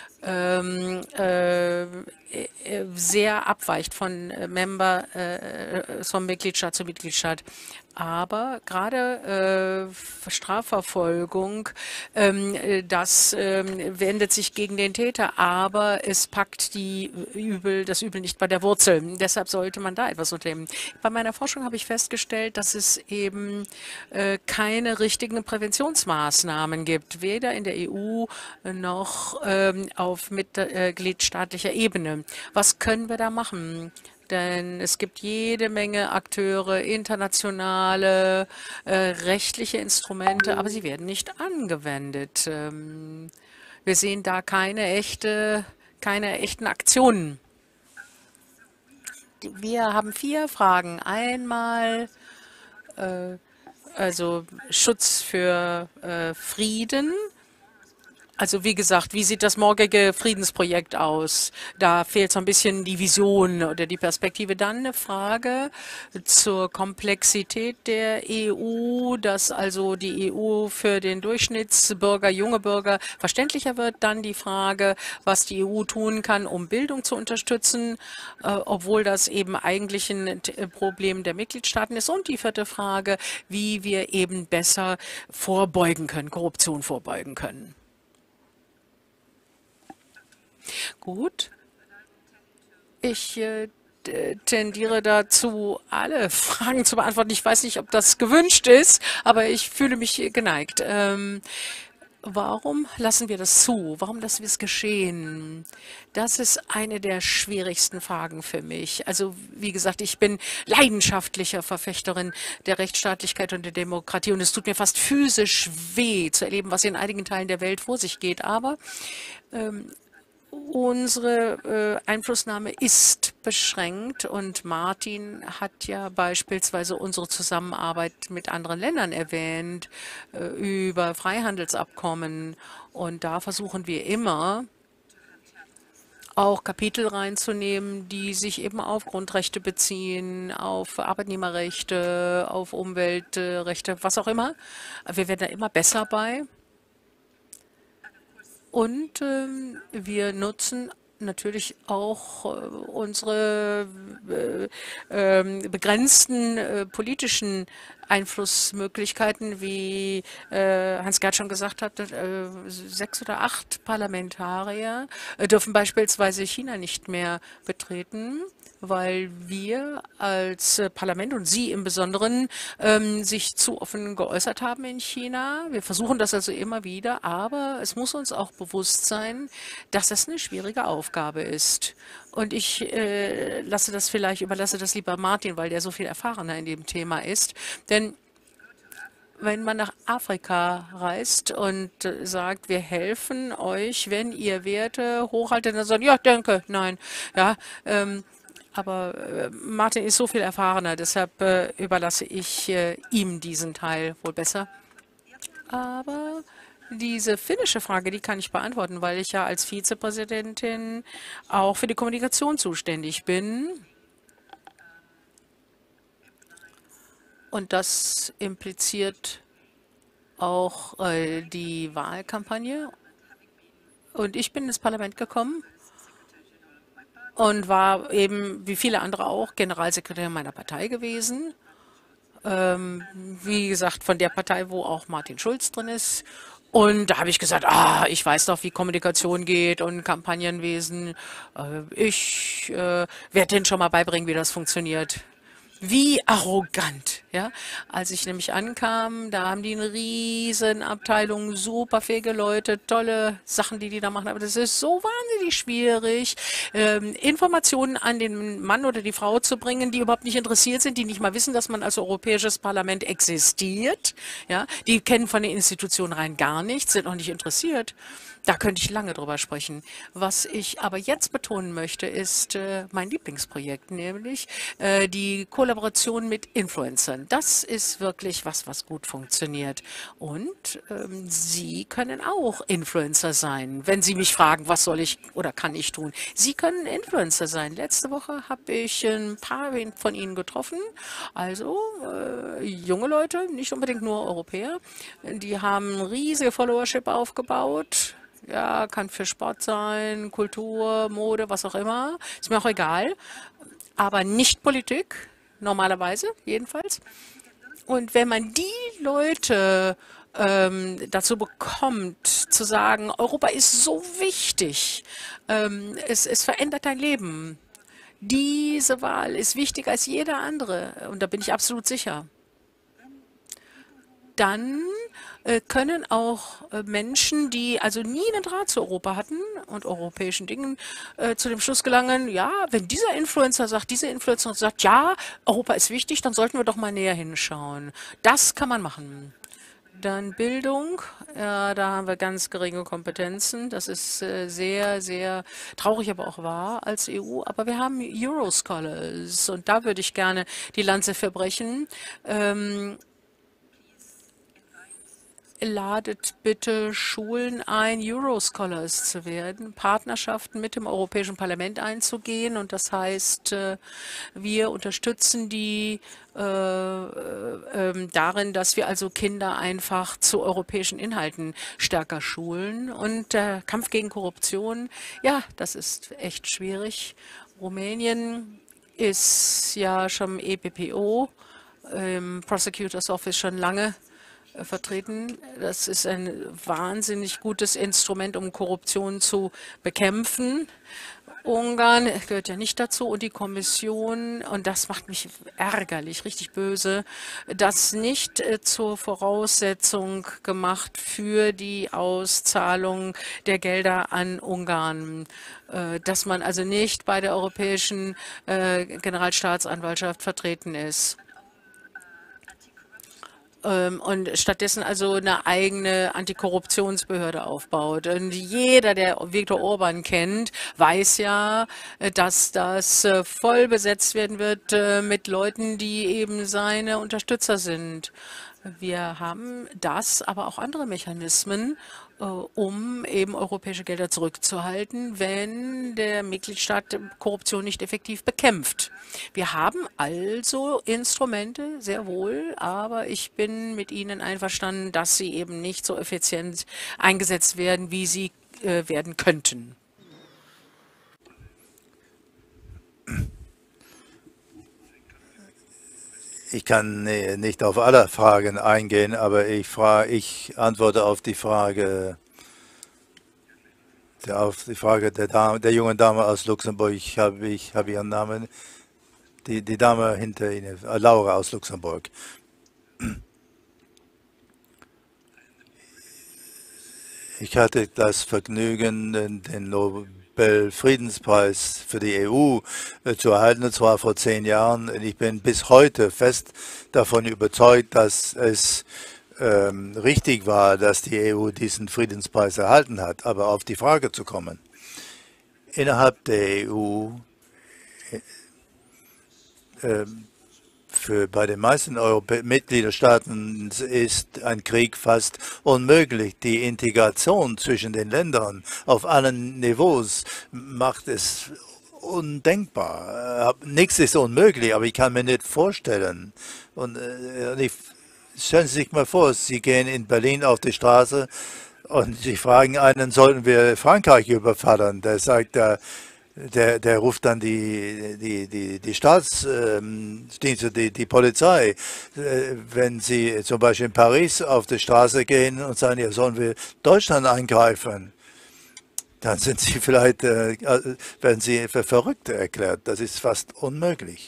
sehr abweicht von vom Mitgliedstaat zu Mitgliedstaat. Aber gerade Strafverfolgung, das wendet sich gegen den Täter, aber es packt das Übel nicht bei der Wurzel. Deshalb sollte man da etwas unternehmen. Bei meiner Forschung habe ich festgestellt, dass es eben keine richtigen Präventionsmaßnahmen gibt, weder in der EU noch auf mitgliedstaatlicher Ebene. Was können wir da machen? Denn es gibt jede Menge Akteure, internationale, rechtliche Instrumente, aber sie werden nicht angewendet. Wir sehen da keine echten Aktionen. Wir haben 4 Fragen. Einmal also Schutz für Frieden. Also wie gesagt, wie sieht das morgige Friedensprojekt aus? Da fehlt so ein bisschen die Vision oder die Perspektive. Dann eine Frage zur Komplexität der EU, dass also die EU für den Durchschnittsbürger, junge Bürger verständlicher wird. Dann die Frage, was die EU tun kann, um Bildung zu unterstützen, obwohl das eben eigentlich ein Problem der Mitgliedstaaten ist. Und die 4. Frage, wie wir eben besser vorbeugen können, Korruption vorbeugen können. Gut. Ich tendiere dazu, alle Fragen zu beantworten. Ich weiß nicht, ob das gewünscht ist, aber ich fühle mich geneigt. Warum lassen wir das zu? Warum lassen wir es geschehen? Das ist eine der schwierigsten Fragen für mich. Also wie gesagt, ich bin leidenschaftlicher Verfechterin der Rechtsstaatlichkeit und der Demokratie und es tut mir fast physisch weh zu erleben, was in einigen Teilen der Welt vor sich geht. Aber unsere Einflussnahme ist beschränkt und Martin hat ja beispielsweise unsere Zusammenarbeit mit anderen Ländern erwähnt, über Freihandelsabkommen und da versuchen wir immer auch Kapitel reinzunehmen, die sich eben auf Grundrechte beziehen, auf Arbeitnehmerrechte, auf Umweltrechte, was auch immer. Wir werden da immer besser bei. Und wir nutzen natürlich auch unsere begrenzten politischen Einflussmöglichkeiten, wie Hans-Gerd schon gesagt hat, 6 oder 8 Parlamentarier dürfen beispielsweise China nicht mehr betreten, weil wir als Parlament und Sie im Besonderen sich zu offen geäußert haben in China. Wir versuchen das also immer wieder, aber es muss uns auch bewusst sein, dass das eine schwierige Aufgabe ist. Und ich überlasse das lieber Martin, weil der so viel erfahrener in dem Thema ist. Denn wenn man nach Afrika reist und sagt, wir helfen euch, wenn ihr Werte hochhaltet, dann sagen, ja, danke, nein, ja, aber Martin ist so viel erfahrener, deshalb überlasse ich ihm diesen Teil wohl besser. Aber diese finnische Frage, die kann ich beantworten, weil ich ja als Vizepräsidentin auch für die Kommunikation zuständig bin. Und das impliziert auch die Wahlkampagne. Und ich bin ins Parlament gekommen und war eben, wie viele andere auch, Generalsekretär meiner Partei gewesen. Wie gesagt, von der Partei, wo auch Martin Schulz drin ist. Und da habe ich gesagt, ich weiß doch, wie Kommunikation geht und Kampagnenwesen. Ich werde denen schon mal beibringen, wie das funktioniert. Wie arrogant, ja. Als ich nämlich ankam, da haben die eine riesen Abteilung, super fähige Leute, tolle Sachen, die da machen. Aber das ist so wahnsinnig schwierig, Informationen an den Mann oder die Frau zu bringen, die überhaupt nicht interessiert sind, die nicht mal wissen, dass man als Europäisches Parlament existiert, ja. Die kennen von den Institutionen rein gar nichts, sind auch nicht interessiert. Da könnte ich lange drüber sprechen. Was ich aber jetzt betonen möchte, ist mein Lieblingsprojekt, nämlich die Kollaboration mit Influencern. Das ist wirklich was gut funktioniert. Und Sie können auch Influencer sein, wenn Sie mich fragen, was soll ich oder kann ich tun. Sie können Influencer sein. Letzte Woche habe ich ein paar von Ihnen getroffen, also junge Leute, nicht unbedingt nur Europäer. Die haben riesige Followership aufgebaut. Ja, kann für Sport sein, Kultur, Mode, was auch immer. Ist mir auch egal. Aber nicht Politik, normalerweise jedenfalls. Und wenn man die Leute dazu bekommt, zu sagen, Europa ist so wichtig, es verändert dein Leben. Diese Wahl ist wichtiger als jede andere. Und da bin ich absolut sicher. Dann können auch Menschen, die also nie einen Draht zu Europa hatten und europäischen Dingen, zu dem Schluss gelangen, ja, wenn dieser Influencer sagt, diese Influencerin sagt, ja, Europa ist wichtig, dann sollten wir doch mal näher hinschauen. Das kann man machen. Dann Bildung, ja, da haben wir ganz geringe Kompetenzen. Das ist sehr, sehr traurig, aber auch wahr als EU. Aber wir haben Euroscholars und da würde ich gerne die Lanze verbrechen. Ladet bitte Schulen ein, Euroscholars zu werden, Partnerschaften mit dem Europäischen Parlament einzugehen. Und das heißt, wir unterstützen die darin, dass wir also Kinder einfach zu europäischen Inhalten stärker schulen. Und der Kampf gegen Korruption, ja, das ist echt schwierig. Rumänien ist ja schon im EPPO, im Prosecutor's Office schon lange vertreten. Das ist ein wahnsinnig gutes Instrument, um Korruption zu bekämpfen. Ungarn gehört ja nicht dazu und die Kommission, und das macht mich ärgerlich, richtig böse, das nicht zur Voraussetzung gemacht für die Auszahlung der Gelder an Ungarn, dass man also nicht bei der Europäischen Generalstaatsanwaltschaft vertreten ist. Und stattdessen also eine eigene Antikorruptionsbehörde aufbaut. Und jeder, der Viktor Orban kennt, weiß ja, dass das voll besetzt werden wird mit Leuten, die eben seine Unterstützer sind. Wir haben das, aber auch andere Mechanismen, um eben europäische Gelder zurückzuhalten, wenn der Mitgliedstaat Korruption nicht effektiv bekämpft. Wir haben also Instrumente, sehr wohl, aber ich bin mit Ihnen einverstanden, dass sie eben nicht so effizient eingesetzt werden, wie sie werden könnten. Ich kann nicht auf alle Fragen eingehen, aber ich antworte auf die Frage, der jungen Dame aus Luxemburg. Ich habe ihren Namen, die Dame hinter Ihnen, Laura aus Luxemburg. Ich hatte das Vergnügen, den Nobelfriedenspreis für die EU zu erhalten, und zwar vor 10 Jahren. Und ich bin bis heute fest davon überzeugt, dass es richtig war, dass die EU diesen Friedenspreis erhalten hat. Aber auf die Frage zu kommen, innerhalb der EU bei den meisten Mitgliedstaaten ist ein Krieg fast unmöglich. Die Integration zwischen den Ländern auf allen Niveaus macht es undenkbar. Nichts ist unmöglich, aber ich kann mir nicht vorstellen. Stellen Sie sich mal vor, Sie gehen in Berlin auf die Straße und Sie fragen einen, sollten wir Frankreich überfallen? Der sagt, der ruft dann die Staatsdienste, die Polizei. Wenn Sie zum Beispiel in Paris auf die Straße gehen und sagen, ja, sollen wir Deutschland eingreifen, dann sind Sie vielleicht, werden Sie für verrückt erklärt. Das ist fast unmöglich.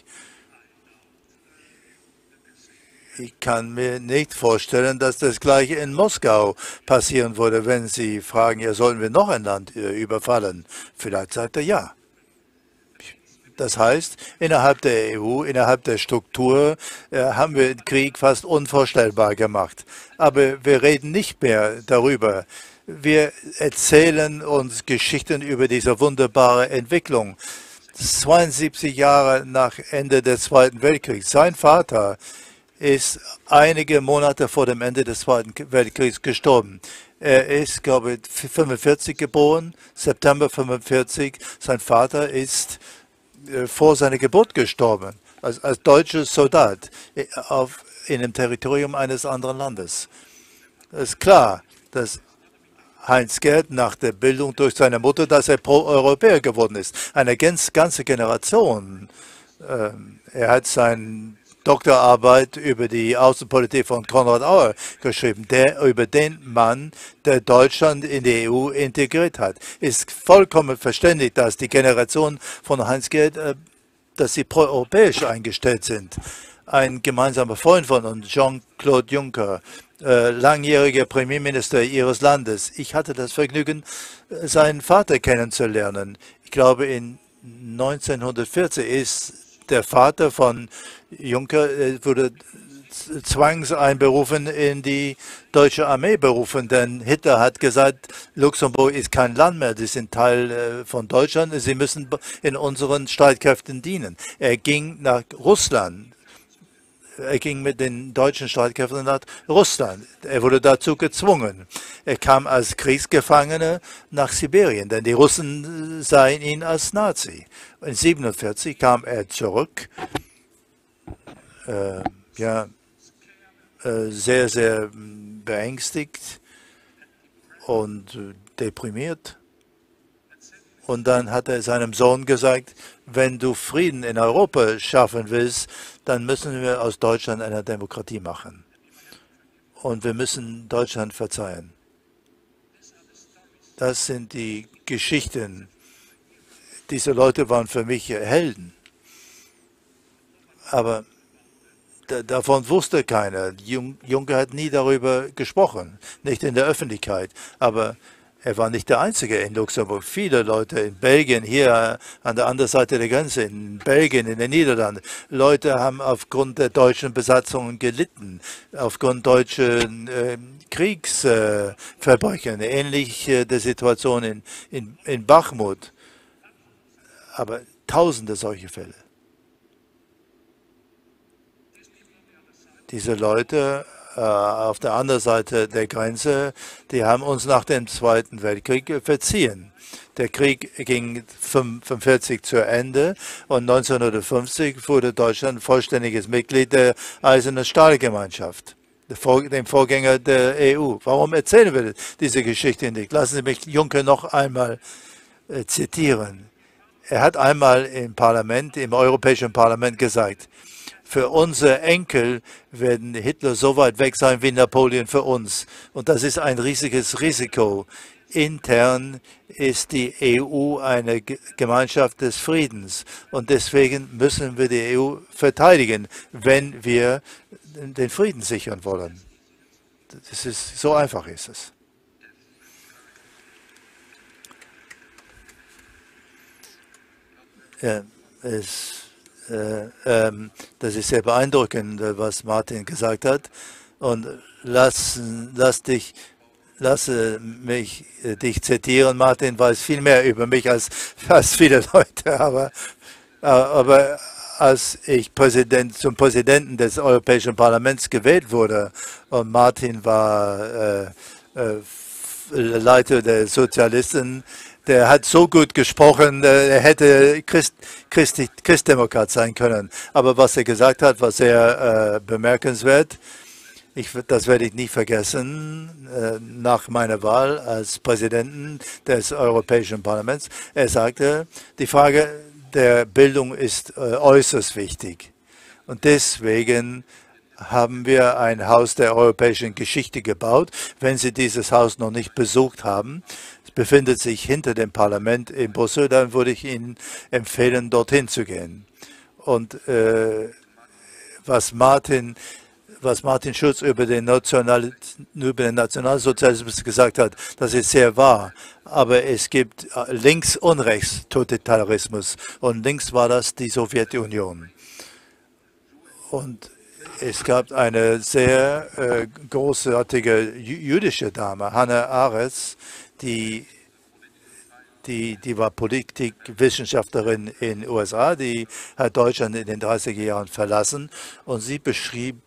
Ich kann mir nicht vorstellen, dass das Gleiche in Moskau passieren würde, wenn Sie fragen, ja, sollen wir noch ein Land überfallen? Vielleicht sagt er ja. Das heißt, innerhalb der EU, innerhalb der Struktur haben wir den Krieg fast unvorstellbar gemacht. Aber wir reden nicht mehr darüber. Wir erzählen uns Geschichten über diese wunderbare Entwicklung. 72 Jahre nach Ende des Zweiten Weltkriegs. Sein Vater ist einige Monate vor dem Ende des Zweiten Weltkriegs gestorben. Er ist, glaube ich, 45 geboren, September 45. Sein Vater ist vor seiner Geburt gestorben, als deutscher Soldat in dem Territorium eines anderen Landes. Es ist klar, dass Heinz Gerd nach der Bildung durch seine Mutter, dass er Pro-Europäer geworden ist. Eine ganze Generation. Er hat seine Doktorarbeit über die Außenpolitik von Konrad Adenauer geschrieben, über den Mann, der Deutschland in die EU integriert hat. Ist vollkommen verständlich, dass die Generation von Heinz Gerd, dass sie pro-europäisch eingestellt sind. Ein gemeinsamer Freund von uns, Jean-Claude Juncker, langjähriger Premierminister Ihres Landes. Ich hatte das Vergnügen, seinen Vater kennenzulernen. Ich glaube, in 1940 ist der Vater von Juncker wurde zwangseinberufen in die deutsche Armee berufen, denn Hitler hat gesagt, Luxemburg ist kein Land mehr, sie sind Teil von Deutschland, sie müssen in unseren Streitkräften dienen. Er ging nach Russland. Er ging mit den deutschen Streitkräften nach Russland. Er wurde dazu gezwungen. Er kam als Kriegsgefangener nach Sibirien, denn die Russen sahen ihn als Nazi. In 1947 kam er zurück, sehr, sehr beängstigt und deprimiert. Und dann hat er seinem Sohn gesagt, wenn du Frieden in Europa schaffen willst, dann müssen wir aus Deutschland eine Demokratie machen. Und wir müssen Deutschland verzeihen. Das sind die Geschichten. Diese Leute waren für mich Helden. Aber davon wusste keiner. Juncker hat nie darüber gesprochen, nicht in der Öffentlichkeit. Aber er war nicht der Einzige in Luxemburg. Viele Leute in Belgien, hier an der anderen Seite der Grenze, in Belgien, in den Niederlanden, Leute haben aufgrund der deutschen Besatzungen gelitten, aufgrund deutscher Kriegsverbrechen, ähnlich der Situation in Bachmut. Aber tausende solche Fälle. Diese Leute auf der anderen Seite der Grenze, die haben uns nach dem Zweiten Weltkrieg verziehen. Der Krieg ging 1945 zu Ende und 1950 wurde Deutschland vollständiges Mitglied der Eisernen Stahlgemeinschaft, dem Vorgänger der EU. Warum erzählen wir diese Geschichte nicht? Lassen Sie mich Juncker noch einmal zitieren. Er hat einmal im Europäischen Parlament gesagt, für unsere Enkel werden Hitler so weit weg sein wie Napoleon für uns. Und das ist ein riesiges Risiko. Intern ist die EU eine Gemeinschaft des Friedens. Und deswegen müssen wir die EU verteidigen, wenn wir den Frieden sichern wollen. So einfach ist es. Ja, das ist sehr beeindruckend, was Martin gesagt hat. Und lasse mich dich zitieren. Martin weiß viel mehr über mich als fast viele Leute. Aber als ich zum Präsidenten des Europäischen Parlaments gewählt wurde und Martin war Leiter der Sozialisten, der hat so gut gesprochen, er hätte Christdemokrat sein können. Aber was er gesagt hat, war sehr bemerkenswert. Das werde ich nie vergessen, nach meiner Wahl als Präsidenten des Europäischen Parlaments. Er sagte, die Frage der Bildung ist äußerst wichtig. Und deswegen haben wir ein Haus der europäischen Geschichte gebaut. Wenn Sie dieses Haus noch nicht besucht haben, es befindet sich hinter dem Parlament in Brüssel, dann würde ich Ihnen empfehlen, dorthin zu gehen. Und was Martin Schulz über den Nationalsozialismus gesagt hat, das ist sehr wahr. Aber es gibt Links- und Rechtstotalitarismus. Und links war das die Sowjetunion. Und es gab eine sehr großartige jüdische Dame, Hannah Arendt, die war Politikwissenschaftlerin in den USA, die hat Deutschland in den 30er Jahren verlassen und sie beschrieb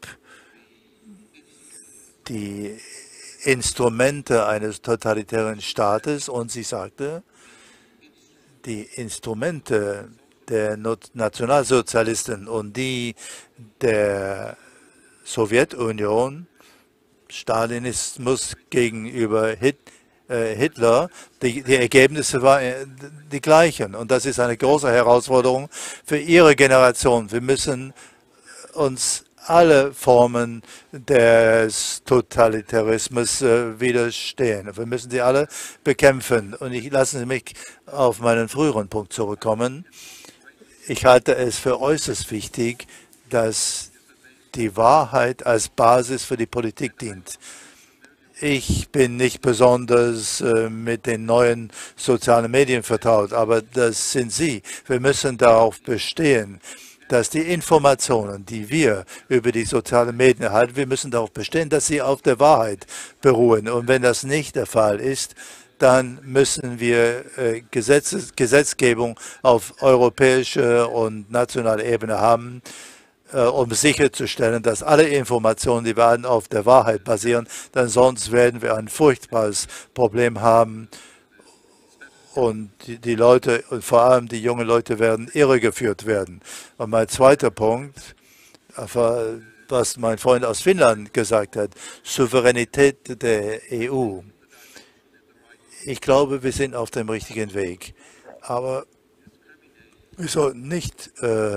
die Instrumente eines totalitären Staates und sie sagte, die Instrumente der Nationalsozialisten und die der Sowjetunion, Stalinismus gegenüber Hitler, die Ergebnisse waren die gleichen. Und das ist eine große Herausforderung für Ihre Generation. Wir müssen uns alle Formen des Totalitarismus widerstehen. Wir müssen sie alle bekämpfen. Und lassen Sie mich auf meinen früheren Punkt zurückkommen. Ich halte es für äußerst wichtig, dass die Wahrheit als Basis für die Politik dient. Ich bin nicht besonders mit den neuen sozialen Medien vertraut, aber das sind Sie. Wir müssen darauf bestehen, dass die Informationen, die wir über die sozialen Medien erhalten, wir müssen darauf bestehen, dass sie auf der Wahrheit beruhen. Und wenn das nicht der Fall ist, dann müssen wir Gesetzgebung auf europäischer und nationaler Ebene haben, um sicherzustellen, dass alle Informationen, die wir haben, auf der Wahrheit basieren. Denn sonst werden wir ein furchtbares Problem haben. Und die Leute, und vor allem die jungen Leute, werden irregeführt werden. Und mein zweiter Punkt, was mein Freund aus Finnland gesagt hat, Souveränität der EU. Ich glaube, wir sind auf dem richtigen Weg. Aber wir sollten nicht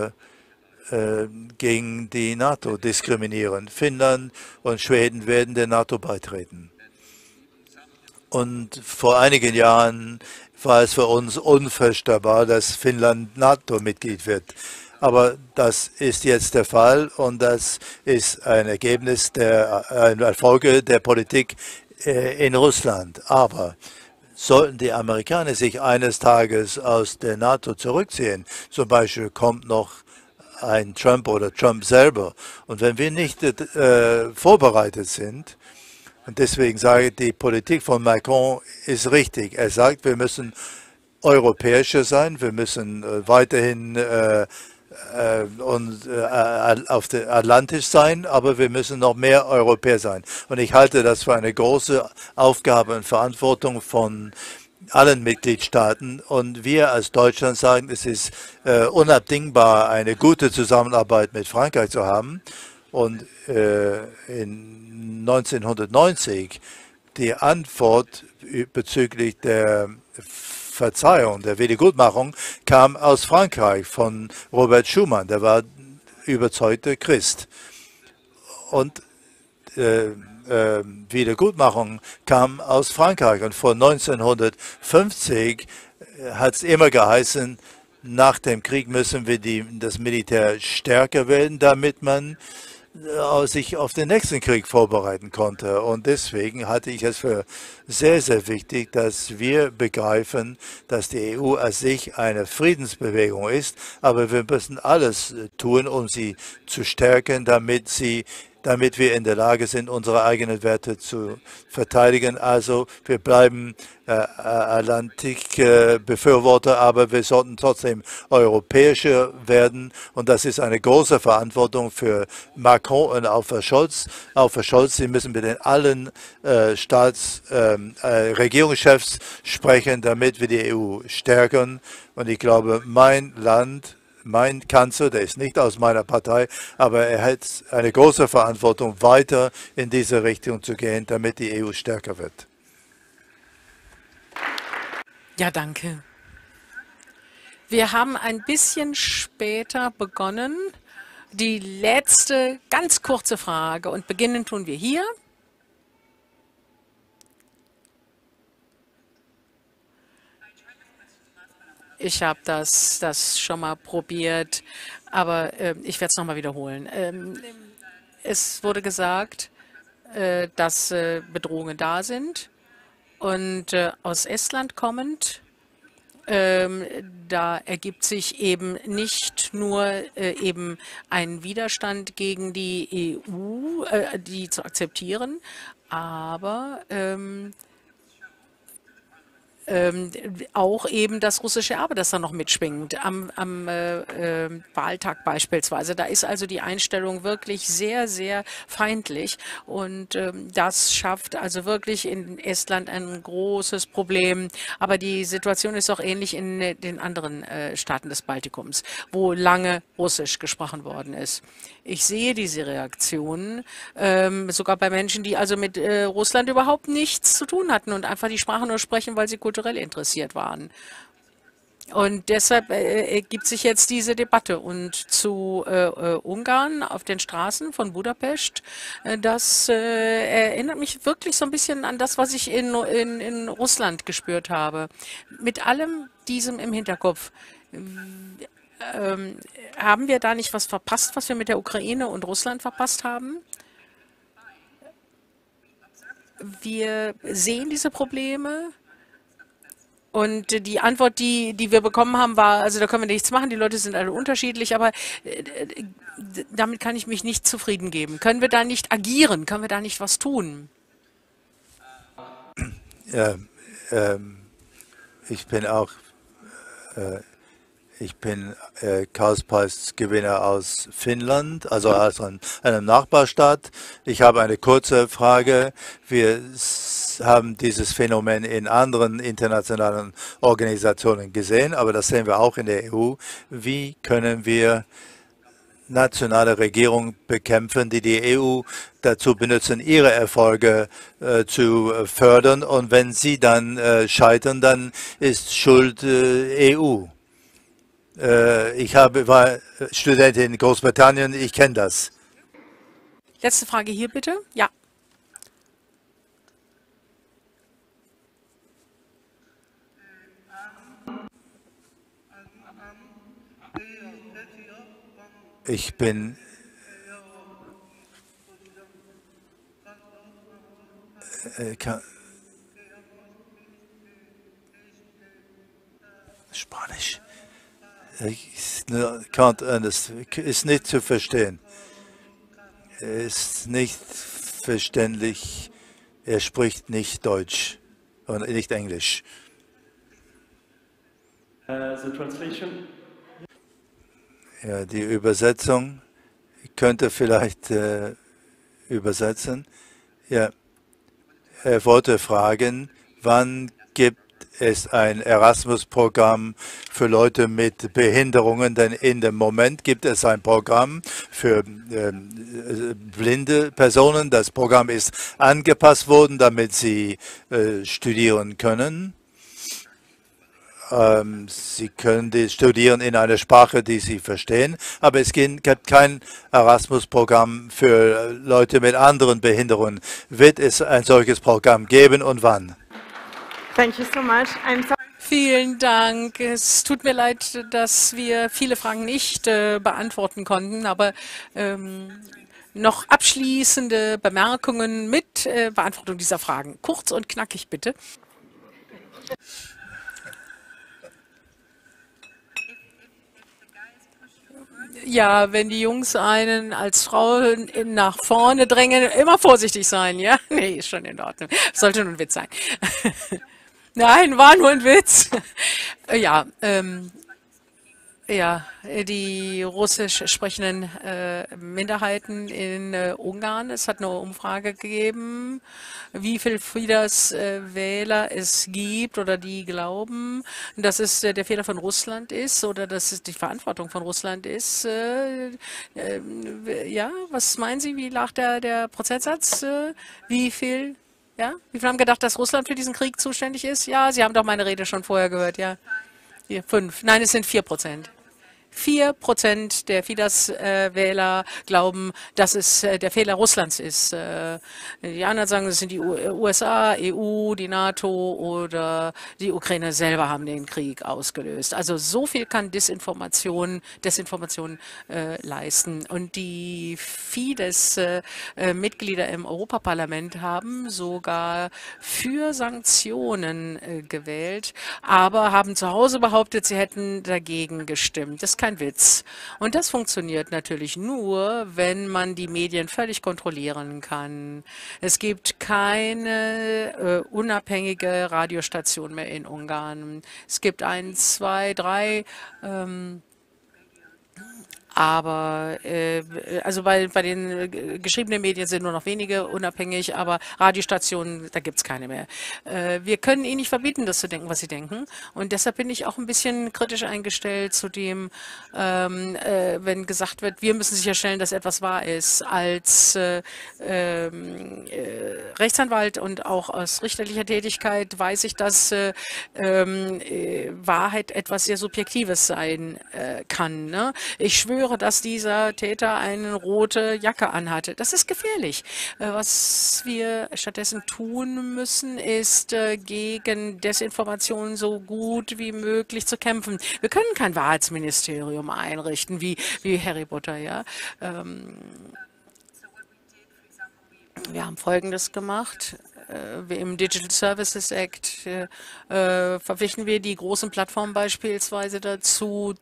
gegen die NATO diskriminieren. Finnland und Schweden werden der NATO beitreten. Und vor einigen Jahren war es für uns unvorstellbar, dass Finnland NATO-Mitglied wird. Aber das ist jetzt der Fall und das ist ein Ergebnis eine Folge der Politik in Russland. Aber sollten die Amerikaner sich eines Tages aus der NATO zurückziehen, zum Beispiel kommt noch ein Trump oder Trump selber, und wenn wir nicht vorbereitet sind, und deswegen sage ich, die Politik von Macron ist richtig. Er sagt, wir müssen europäischer sein, wir müssen weiterhin auf der Atlantisch sein, aber wir müssen noch mehr Europäer sein. Und ich halte das für eine große Aufgabe und Verantwortung von allen Mitgliedstaaten. Und wir als Deutschland sagen, es ist unabdingbar, eine gute Zusammenarbeit mit Frankreich zu haben. Und in 1990 die Antwort bezüglich der Verzeihung, der Wiedergutmachung, kam aus Frankreich von Robert Schuman. Der war überzeugter Christ. Und Wiedergutmachung kam aus Frankreich. Und vor 1950 hat es immer geheißen, nach dem Krieg müssen wir das Militär stärker werden, damit man sich auf den nächsten Krieg vorbereiten konnte. Und deswegen halte ich es für sehr, sehr wichtig, dass wir begreifen, dass die EU als sich eine Friedensbewegung ist, aber wir müssen alles tun, um sie zu stärken, damit wir in der Lage sind, unsere eigenen Werte zu verteidigen. Also wir bleiben Atlantik-Befürworter, aber wir sollten trotzdem europäischer werden. Und das ist eine große Verantwortung für Macron und auch für Scholz. Auch für Scholz, Sie müssen mit allen Regierungschefs sprechen, damit wir die EU stärken. Und ich glaube, mein Kanzler, der ist nicht aus meiner Partei, aber er hat eine große Verantwortung, weiter in diese Richtung zu gehen, damit die EU stärker wird. Ja, danke. Wir haben ein bisschen später begonnen. Die letzte ganz kurze Frage und beginnen tun wir hier. Ich habe das schon mal probiert, aber ich werde es nochmal wiederholen. Es wurde gesagt, dass Bedrohungen da sind und aus Estland kommend, da ergibt sich eben nicht nur eben ein Widerstand gegen die EU, die zu akzeptieren, aber auch eben das russische Erbe, das da noch mitschwingt, am Wahltag beispielsweise. Da ist also die Einstellung wirklich sehr, sehr feindlich und das schafft also wirklich in Estland ein großes Problem. Aber die Situation ist auch ähnlich in den anderen Staaten des Baltikums, wo lange Russisch gesprochen worden ist. Ich sehe diese Reaktionen, sogar bei Menschen, die also mit Russland überhaupt nichts zu tun hatten und einfach die Sprache nur sprechen, weil sie kulturell interessiert waren. Und deshalb ergibt sich jetzt diese Debatte. Und zu Ungarn auf den Straßen von Budapest, das erinnert mich wirklich so ein bisschen an das, was ich in Russland gespürt habe. Mit allem diesem im Hinterkopf. Haben wir da nicht was verpasst, was wir mit der Ukraine und Russland verpasst haben? Wir sehen diese Probleme und die Antwort, die wir bekommen haben, war, also da können wir nichts machen, die Leute sind alle unterschiedlich, aber damit kann ich mich nicht zufrieden geben. Können wir da nicht agieren? Können wir da nicht was tun? Ja, ich bin auch Karlspreisgewinner aus Finnland, also aus einem Nachbarstaat. Ich habe eine kurze Frage. Wir haben dieses Phänomen in anderen internationalen Organisationen gesehen, aber das sehen wir auch in der EU. Wie können wir nationale Regierungen bekämpfen, die die EU dazu benutzen, ihre Erfolge zu fördern? Und wenn sie dann scheitern, dann ist Schuld EU. Ich war Studentin in Großbritannien, ich kenne das. Letzte Frage hier bitte. Ja. Ich bin Spanisch. Ist nicht zu verstehen. Ist nicht verständlich. Er spricht nicht Deutsch und nicht Englisch. The translation? Ja, die Übersetzung könnte vielleicht übersetzen. Ja, er wollte fragen, wann gibt es ein Erasmus-Programm für Leute mit Behinderungen? Denn in dem Moment gibt es ein Programm für blinde Personen. Das Programm ist angepasst worden, damit sie studieren können. Sie können studieren in einer Sprache, die Sie verstehen, aber es gibt kein Erasmus-Programm für Leute mit anderen Behinderungen. Wird es ein solches Programm geben und wann? Thank you so much. I'm sorry. Vielen Dank. Es tut mir leid, dass wir viele Fragen nicht beantworten konnten, aber noch abschließende Bemerkungen mit Beantwortung dieser Fragen. Kurz und knackig, bitte. Ja, wenn die Jungs einen als Frau nach vorne drängen, immer vorsichtig sein, ja? Nee, ist schon in Ordnung. Sollte nur ein Witz sein. Nein, war nur ein Witz. Ja, ja, die russisch sprechenden Minderheiten in Ungarn. Es hat eine Umfrage gegeben, wie viel Fidesz-Wähler es gibt oder die glauben, dass es der Fehler von Russland ist oder dass es die Verantwortung von Russland ist. Ja, was meinen Sie, wie lag der Prozentsatz? Wie viel? Ja, wie viele haben gedacht, dass Russland für diesen Krieg zuständig ist? Ja, Sie haben doch meine Rede schon vorher gehört, ja. 5. Nein, es sind 4%. 4% der Fidesz-Wähler glauben, dass es der Fehler Russlands ist. Die anderen sagen, es sind die USA, EU, die NATO oder die Ukraine selber haben den Krieg ausgelöst. Also so viel kann Desinformation leisten. Und die Fidesz-Mitglieder im Europaparlament haben sogar für Sanktionen gewählt, aber haben zu Hause behauptet, sie hätten dagegen gestimmt. Das ist kein Witz. Und das funktioniert natürlich nur, wenn man die Medien völlig kontrollieren kann. Es gibt keine unabhängige Radiostation mehr in Ungarn. Es gibt 1, 2, 3 aber also bei den geschriebenen Medien sind nur noch wenige unabhängig, aber Radiostationen, da gibt es keine mehr. Wir können ihnen nicht verbieten, das zu denken, was sie denken. Und deshalb bin ich auch ein bisschen kritisch eingestellt zu dem, wenn gesagt wird, wir müssen sicherstellen, dass etwas wahr ist. Als Rechtsanwalt und auch aus richterlicher Tätigkeit weiß ich, dass Wahrheit etwas sehr Subjektives sein kann. Ne? Ich schwöre, dass dieser Täter eine rote Jacke anhatte. Das ist gefährlich. Was wir stattdessen tun müssen, ist gegen Desinformation so gut wie möglich zu kämpfen. Wir können kein Wahrheitsministerium einrichten, wie Harry Potter, ja. Wir haben Folgendes gemacht. Im Digital Services Act verpflichten wir die großen Plattformen beispielsweise dazu,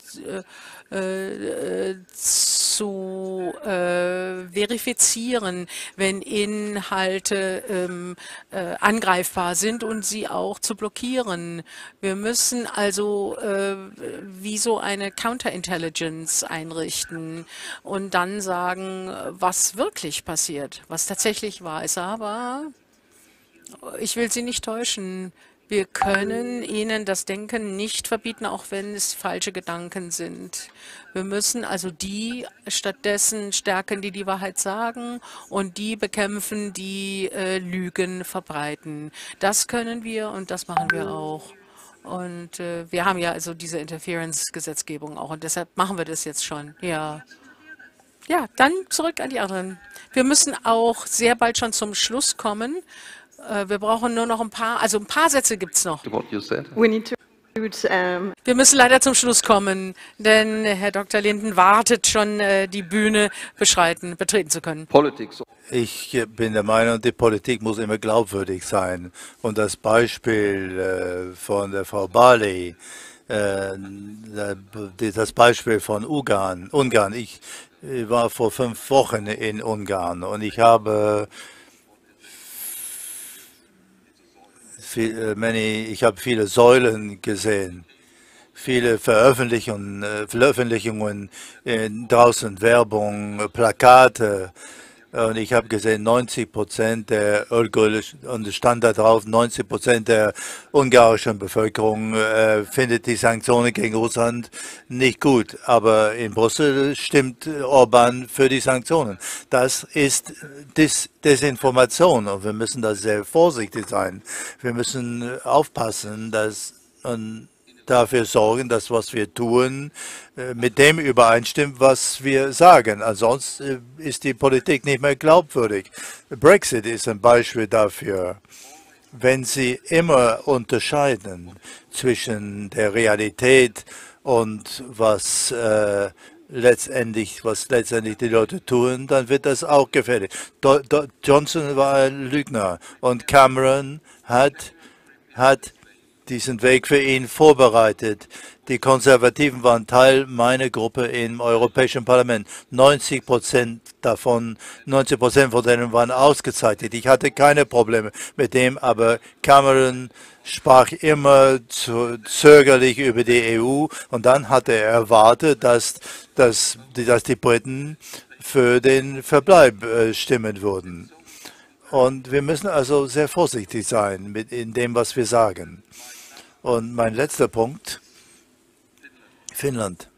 zu verifizieren, wenn Inhalte angreifbar sind und sie auch zu blockieren. Wir müssen also wie so eine Counterintelligence einrichten und dann sagen, was wirklich passiert, was tatsächlich wahr ist. Aber ich will Sie nicht täuschen. Wir können Ihnen das Denken nicht verbieten, auch wenn es falsche Gedanken sind. Wir müssen also die stattdessen stärken, die die Wahrheit sagen und die bekämpfen, die Lügen verbreiten. Das können wir und das machen wir auch. Und wir haben ja also diese Interference-Gesetzgebung auch und deshalb machen wir das jetzt schon. Ja. Ja, dann zurück an die anderen. Wir müssen auch sehr bald schon zum Schluss kommen. Wir brauchen nur noch ein paar Sätze gibt es noch. We need to Wir müssen leider zum Schluss kommen, denn Herr Dr. Linden wartet schon, die Bühne betreten zu können. Ich bin der Meinung, die Politik muss immer glaubwürdig sein. Und das Beispiel von der Frau Barley, das Beispiel von Ungarn. Ich war vor 5 Wochen in Ungarn und ich habe viele Säulen gesehen. viele Veröffentlichungen draußen, Werbung, Plakate. Und ich habe gesehen, 90% der und es stand da drauf, 90% der ungarischen Bevölkerung findet die Sanktionen gegen Russland nicht gut. Aber in Brüssel stimmt Orban für die Sanktionen. Das ist Desinformation und wir müssen da sehr vorsichtig sein. Wir müssen aufpassen, dass dafür sorgen, dass was wir tun, mit dem übereinstimmt, was wir sagen. Ansonsten ist die Politik nicht mehr glaubwürdig. Brexit ist ein Beispiel dafür. Wenn Sie immer unterscheiden zwischen der Realität und was letztendlich die Leute tun, dann wird das auch gefährlich. Johnson war ein Lügner und Cameron hat diesen Weg für ihn vorbereitet. Die Konservativen waren Teil meiner Gruppe im Europäischen Parlament. 90% von denen waren ausgezeichnet. Ich hatte keine Probleme mit dem, aber Cameron sprach immer zögerlich über die EU und dann hatte er erwartet, dass die Briten für den Verbleib stimmen würden. Und wir müssen also sehr vorsichtig sein in dem, was wir sagen. Und mein letzter Punkt, Finnland.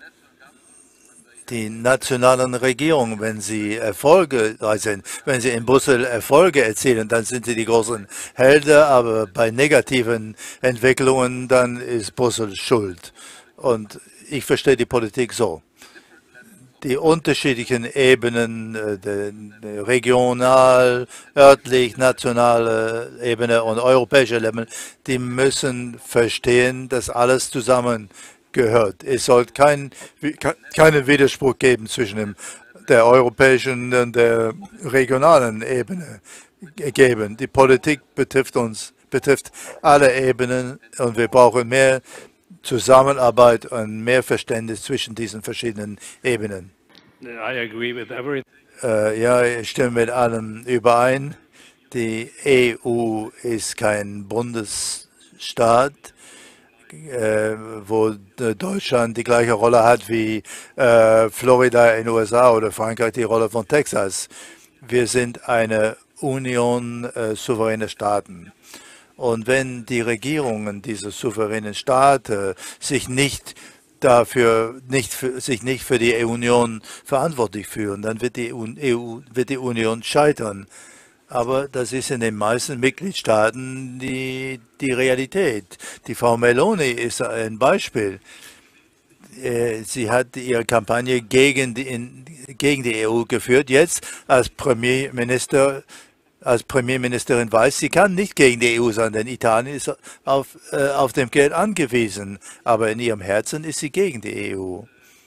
Die nationalen Regierungen, wenn sie erfolgreich sind, wenn sie in Brüssel Erfolge erzielen, dann sind sie die großen Helden, aber bei negativen Entwicklungen, dann ist Brüssel schuld. Und ich verstehe die Politik so. Die unterschiedlichen Ebenen, regional, örtlich, nationale Ebene und europäische Ebene, die müssen verstehen, dass alles zusammengehört. Es soll keinen Widerspruch geben zwischen der europäischen und der regionalen Ebene geben. Die Politik betrifft alle Ebenen und wir brauchen mehr Zusammenarbeit und mehr Verständnis zwischen diesen verschiedenen Ebenen. I agree with everything. Ja, ich stimme mit allem überein. Die EU ist kein Bundesstaat, wo Deutschland die gleiche Rolle hat wie Florida in den USA oder Frankreich die Rolle von Texas. Wir sind eine Union souveräner Staaten. Und wenn die Regierungen dieser souveränen Staaten sich nicht für die Union verantwortlich fühlen, dann wird die Union scheitern. Aber das ist in den meisten Mitgliedstaaten die Realität. Die Frau Meloni ist ein Beispiel. Sie hat ihre Kampagne gegen die EU geführt. Jetzt als Premierministerin weiß, sie kann nicht gegen die EU sein, denn Italien ist auf dem Geld angewiesen. Aber in ihrem Herzen ist sie gegen die EU.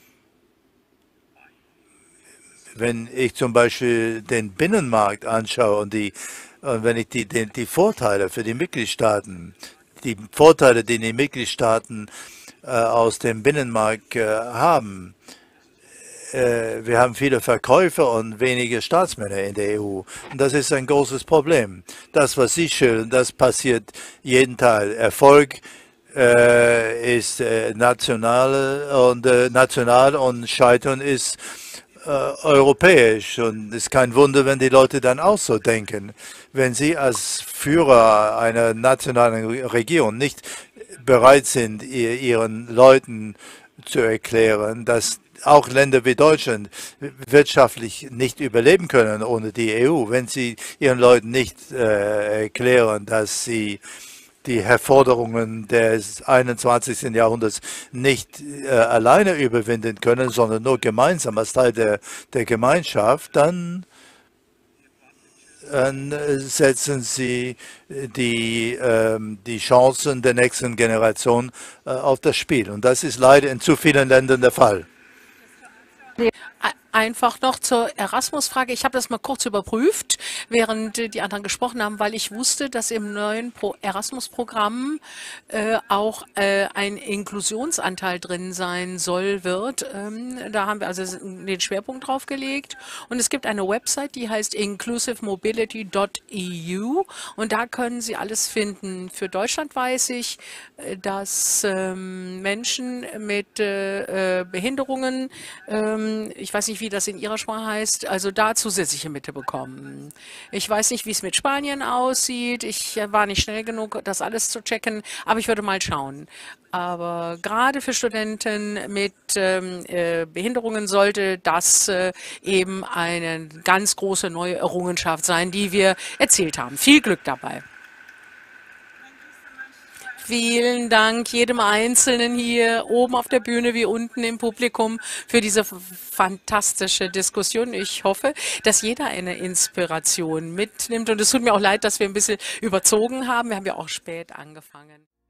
Wenn ich zum Beispiel den Binnenmarkt anschaue und wenn ich die Vorteile für die Mitgliedstaaten, die Vorteile, die die Mitgliedstaaten aus dem Binnenmarkt haben, wir haben viele Verkäufer und wenige Staatsmänner in der EU. Und das ist ein großes Problem. Das, was Sie schildern, das passiert jeden Tag. Erfolg ist national und Scheitern ist europäisch. Und es ist kein Wunder, wenn die Leute dann auch so denken. Wenn Sie als Führer einer nationalen Regierung nicht bereit sind, Ihren Leuten zu erklären, dass auch Länder wie Deutschland wirtschaftlich nicht überleben können ohne die EU, wenn sie ihren Leuten nicht erklären, dass sie die Herausforderungen des 21. Jahrhunderts nicht alleine überwinden können, sondern nur gemeinsam als Teil der Gemeinschaft, dann setzen sie die Chancen der nächsten Generation auf das Spiel. Und das ist leider in zu vielen Ländern der Fall. Einfach noch zur Erasmus-Frage. Ich habe das mal kurz überprüft, während die anderen gesprochen haben, weil ich wusste, dass im neuen Erasmus-Programm auch ein Inklusionsanteil drin sein wird. Da haben wir also den Schwerpunkt drauf gelegt. Und es gibt eine Website, die heißt inclusivemobility.eu und da können Sie alles finden. Für Deutschland weiß ich, dass Menschen mit Behinderungen, ich weiß nicht, wie das in Ihrer Sprache heißt, also da zusätzliche Mittel bekommen. Ich weiß nicht, wie es mit Spanien aussieht. Ich war nicht schnell genug, das alles zu checken, aber ich würde mal schauen. Aber gerade für Studenten mit Behinderungen sollte das eben eine ganz große neue Errungenschaft sein, die wir erzielt haben. Viel Glück dabei. Vielen Dank jedem Einzelnen hier oben auf der Bühne wie unten im Publikum für diese fantastische Diskussion. Ich hoffe, dass jeder eine Inspiration mitnimmt. Und es tut mir auch leid, dass wir ein bisschen überzogen haben. Wir haben ja auch spät angefangen.